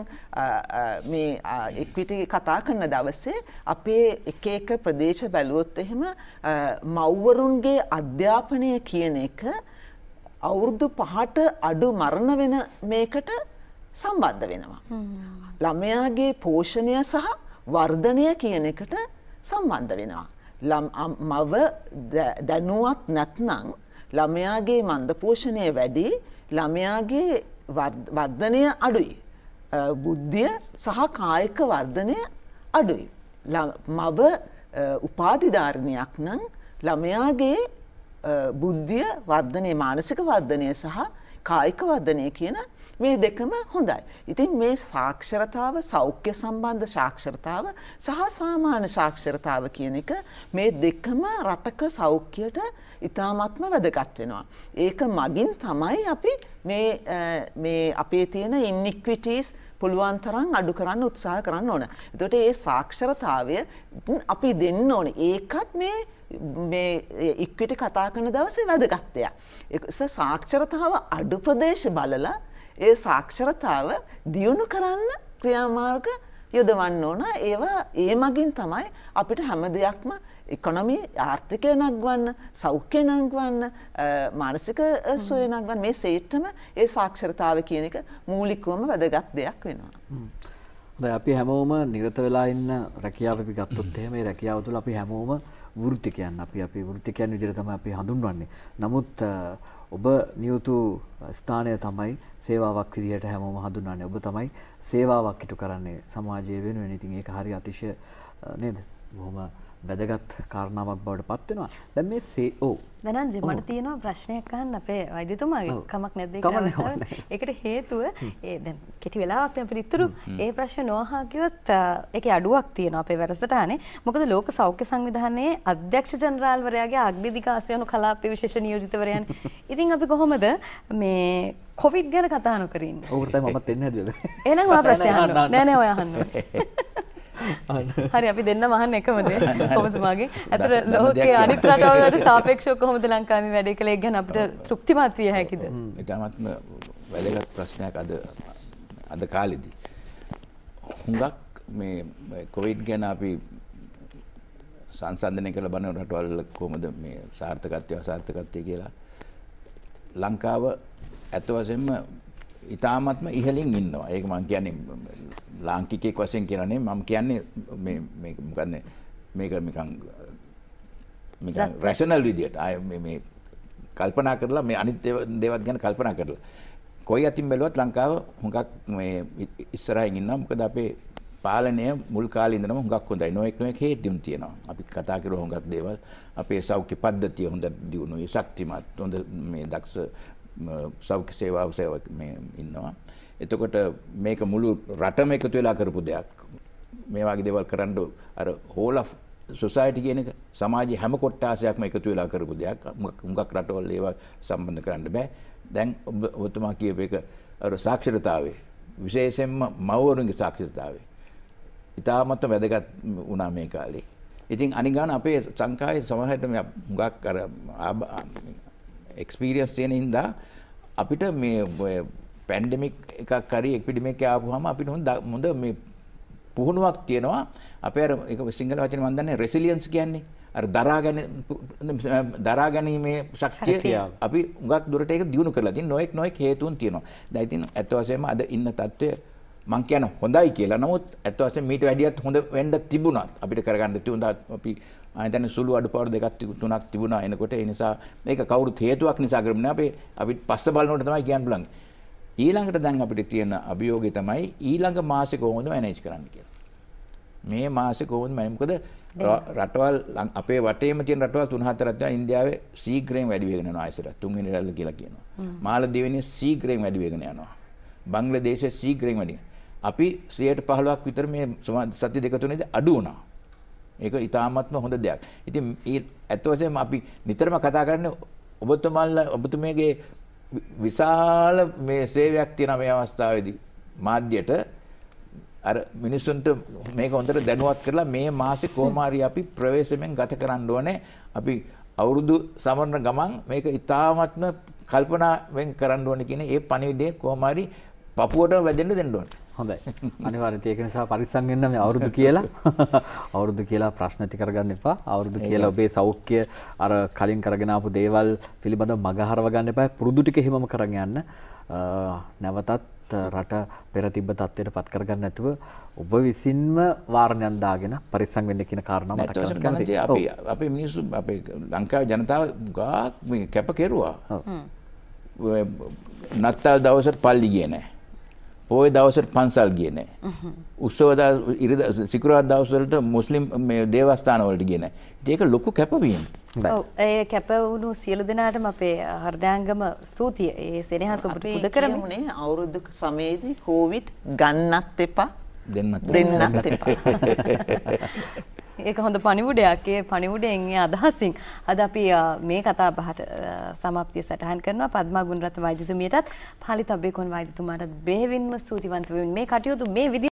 මේ ඉක්විටි කතා කරන දවසේ අපේ එක එක ප්‍රදේශ බැලුවොත් එහෙම මව්වරුන්ගේ අධ්‍යාපනය කියන එක අවුරුදු පහට අඩු මරණ වෙන මේකට සම්බන්ධ වෙනවා. ළමයාගේ පෝෂණය සහ වර්ධනය කියන එකට සම්බන්ධ වෙනවා. මව දැනුවත් නැත්නම් ළමයාගේ මන්ද පෝෂණය වැඩි, ළමයාගේ වර්ධනය අඩුයි. බුද්ධිය සහ කායික වර්ධනය අඩුයි. මව උපාධිධාරණයක් නම් ළමයාගේ බුද්ධිය වර්ධනය මානසික වර්ධනය සහ කායික වර්ධනය කියන මේ දෙකම හොඳයි. ඉතින් මේ සාක්ෂරතාව සෞඛ්‍ය සම්බන්ධ සාක්ෂරතාව සහ සාමාන්‍ය සාක්ෂරතාව කියන එක මේ දෙකම රටක සෞඛ්‍යයට ඉතාමත්ම වැදගත් වෙනවා. ඒක මගින් තමයි අපි මේ මේ අපේ තියෙන ඉන්ඉක්විටිස් පුළුවන් තරම් අඩු කරන්න උත්සාහ කරන්න ඕන. එතකොට මේ සාක්ෂරතාවය අපි දෙන්න ඕනේ. ඒකත් මේ මේ ඉක්විටි කතා කරන දවසේ වැදගත් දෙයක්. ඒක සාක්ෂරතාව අඩු ප්‍රදේශ බලලා ඒ සාක්ෂරතාව දියුණු කරන්න ක්‍රියාමාර්ග යොදවන්න ඕන. ඒවා ඒ මගින් තමයි අපිට හැම දෙයක්ම ඉකොනොමි ආර්ථිකය නංවන්න, සෞඛ්‍ය නංවන්න, මානසික සුවය නංවන්න මේ සේට්ටම ඒ සාක්ෂරතාව කියන එක මූලිකවම වැදගත් දෙයක් වෙනවා. හොඳයි අපි හැමෝම නිරත වෙලා ඉන්න රැකියාව අපි ගත්තොත් එහෙම මේ රැකියාව තුළ අපි හැමෝම වෘත්තිකයන් අපි අපි වෘත්තිකයන් විදිහට තමයි අපි හඳුන්වන්නේ. නමුත් ඔබ නියුතු ස්ථානය තමයි සේවාවක් විදිහට හැමෝම හඳුන්වන්නේ. ඔබ තමයි සේවාවක් ඉටු කරන්නේ සමාජය වෙනුවෙන්. ඉතින් ඒක හරි අතිශය නේද? බොහොම වැදගත් කාරණාවක් බවට පත් වෙනවා. දැන් මේ සේ ඔව් දනන්ජි මට තියෙනවා ප්‍රශ්නයක් අහන්න අපේ වෛද්‍යතුමාගේ කමක් නැද්ද කියලා. ඒකට හේතුව ඒ දැන් කෙටි වෙලාවක් අපිට ඉතුරු ඒ ප්‍රශ්න නොඅහා කිව්වොත් ඒකේ අඩුවක් තියෙනවා අපේ වැඩසටහනේ. මොකද ලෝක සෞඛ්‍ය සංවිධානයේ අධ්‍යක්ෂ ජනරාල්වරයාගේ අග්නිදිග ආසියානු කලාපයේ විශේෂ නියෝජිතවරයන්. ඉතින් අපි කොහොමද මේ කොවිඩ් ගැන කතා නොකර ඉන්නේ? ඕකට තමයි මමත් එන්නේ හැදුවේ. එහෙනම් ඔයා ප්‍රශ්න අහන්න. නෑ නෑ ඔයා අහන්න. හරි අපි දෙන්නම අහන්න එකම දේ කොහොමදමාගේ අතර ලෝකයේ අනිත් රටවල්වලට සාපේක්ෂව කොහොමද ලංකාවේ වැඩේ කළේ ගැන අපිට තෘප්තිමත් විය හැකිද? ඊටමත්ම වැදගත් ප්‍රශ්නයක් අද අද කාලෙදී. හුඟක් මේ කොවිඩ් ගැන අපි සංසන්දනය කළ බලන රටවල් කොහොමද මේ සාර්ථකත්වය අසාර්ථකත්වය කියලා ලංකාව ඇත්ත වශයෙන්ම ඉතාමත්ම ඉහළින් ඉන්නවා. ඒක මම කියන්නේ ලාංකිකයෙක් වශයෙන් කියනනේ මම කියන්නේ මේ මේක මොකද මේක නිකන් නිකන් රැෂනල් විදියට ආය මේ මේ කල්පනා කරලා මේ අනිත් දේවල් ගැන කල්පනා කරලා කොයි අතින් බැලුවත් ලංකාව හුඟක් මේ ඉස්සරහින් ඉන්නවා. මොකද අපේ පාලනය මුල් කාලේ ඉඳන්ම හුඟක් හොඳයි. නොඑක් නොඑක් හේතුන් තියෙනවා. අපි කතා කරුවා හුඟක් දේවල්. අපේ සෞඛ්‍ය පද්ධතිය හොඳ දියුණුවයි, ශක්තිමත්, හොඳ මේ දක්ෂ සෞඛ්‍ය සේවාව සේවක මේ ඉන්නවා. එතකොට මේක මුළු රටම එකතු වෙලා කරපු දෙයක්. මේ වගේ දේවල් කරන්න අර whole of society කියන එක සමාජයේ හැම කොට්ටාසයක්ම එකතු වෙලා කරපු දෙයක්. හුඟක් රටවල් ඒවා සම්බන්ධ කරන්න බෑ. දැන් ඔබතුමා කියපු එක අර සාක්ෂරතාවය විශේෂයෙන්ම මව්වරුන්ගේ සාක්ෂරතාවය ඉතාමත් වැදගත් වුණා මේ කාලේ. ඉතින් අනිගාන අපේ සංඛායේ සමහරට මේ හුඟක් අර එක්ස්පීරියන්ස් තියෙන හින්දා අපිට මේ පැන්ඩමික් එකක් හරි එපිඩෙමික් එකක් ආපුවාම අපිට හොඳ හොඳ මේ පුහුණුවක් තියෙනවා. අපේ අර ඒක සිංහල වචනේ මම දන්නේ රෙසිලියන්ස් කියන්නේ. අර දරාගෙන දරාගැනීමේ ශක්තිය අපි හුඟක් දුරට ඒක දියුණු කරලා තියෙන නොඑක් නොඑක් හේතුන් තියෙනවා. දැන් ඉතින් ඇත්ත වශයෙන්ම අද ඉන්න තත්ත්වය මං කියන හොඳයි කියලා. නමුත් ඇත්ත වශයෙන්ම මීට වැඩියත් හොඳ වෙන්න තිබුණා. අපිට කරගන්න තිබුණා අපි ආයතන සුළු අඩුපාඩු දෙකක් තුනක් තිබුණා එනකොට. ඒ නිසා මේක කවුරුත් හේතුවක් නිසා කරන්නේ නැහැ. අපි අපි පස්ස බලනකොට තමයි කියන්න පුළුවන්. ඊළඟට දැන් අපිට තියෙන අභියෝගය තමයි ඊළඟ මාසේ කොහොමද මැනේජ් කරන්න කියලා. මේ මාසේ කොහොමද මම මොකද රටවල් අපේ වටේම තියෙන රටවල් තුන හතරක් තියෙනවා. ඉන්දියාවේ ශීඝ්‍රයෙන් වැඩි වෙගෙන යනවා ආයසර තුන්වෙනි රැල්ල කියලා කියනවා. මාලදීවනේ ශීඝ්‍රයෙන් වැඩි වෙගෙන යනවා. බංග්ලාදේශයේ ශීඝ්‍රයෙන් වැඩි. අපි සියයට පහළොවක් විතර මේ සති දෙක තුනේදී අඩු වුණා. ඒක ඉතාමත්ම හොඳ දෙයක්. ඉතින් ඒ ඇත්ත වශයෙන්ම අපි නිතරම කතා කරන්නේ ඔබතුමාලා ඔබතුමේගේ විශාල මේ සේවයක් තියෙනවා මේ අවස්ථාවේදී මාධ්‍යයට අර මිනිස්සුන්ට මේක හොඳට දැනුවත් කරලා මේ මාසේ කොහොම හරි අපි ප්‍රවේශමෙන් ගත කරන්න ඕනේ. අපි අවුරුදු සමරන ගමන් මේක ඉතාමත්ම කල්පනාවෙන් කරන්න ඕනේ කියන ඒ පණිවිඩය කොහොම හරි පපුවට වැදෙන්න දෙන්න ඕනේ. හොඳයි. අනිවාර්යයෙන් ඒක නිසා පරිස්සම් වෙන්න මේ අවුරුදු කියලා අවුරුදු කියලා ප්‍රශ්න ඇති කරගන්න එපා. අවුරුදු කියලා ඔබේ සෞඛ්‍ය අර කලින් කරගෙන ආපු දේවල් පිළිබඳව මගහරව ගන්න එපා. පුරුදු ටික හිමම කරගෙන යන්න. නැවතත් රට පෙර තිබ්බ තත්ත්වයට පත් කරගන්න නැතුව ඔබ විසින්ම වාරණයක් දාගෙන පරිස්සම් වෙන්න කියන කාරණාව මතක් කරගන්න. අපි අපේ මිනිස්සු අපේ ලංකාවේ ජනතාව ගාක් මේ කැප කෙරුවා. නත්තල් දවසට පල්ලි ගියේ නැහැ. පොය දවසට පන්සල් ගියේ නැහැ. උත්සව දවස් සිකුරාදා දවස් වලට මුස්ලිම් මේ දේවස්ථාන වලට ගියේ නැහැ. ඒක ලොකු කැපවීමක්. ඔව් ඒ කැප වුණු සියලු දෙනාටම අපේ හෘදයාංගම ස්තුතිය. ඒ සෙනෙහස ඔබට පුද කරමුනේ. අවුරුදු සමයේදී කොවිඩ් ගන්නත් එපා දෙන්නත් දෙන්නත් එපා. ඒක හොඳ පණිවුඩයක්. ඒ පණිවුඩයෙන් ඒ අදහසින් අද අපි මේ කතා බහට සමාප්තිය සටහන් කරනවා. පද්මා ගුණරත්න වෛද්‍යතුමියටත් පාලි තබ්බේකොන් වෛද්‍යතුමාටත් බෙහෙවින්ම ස්තුතිවන්ත වෙමින් මේ කටයුතු මේ විදිහට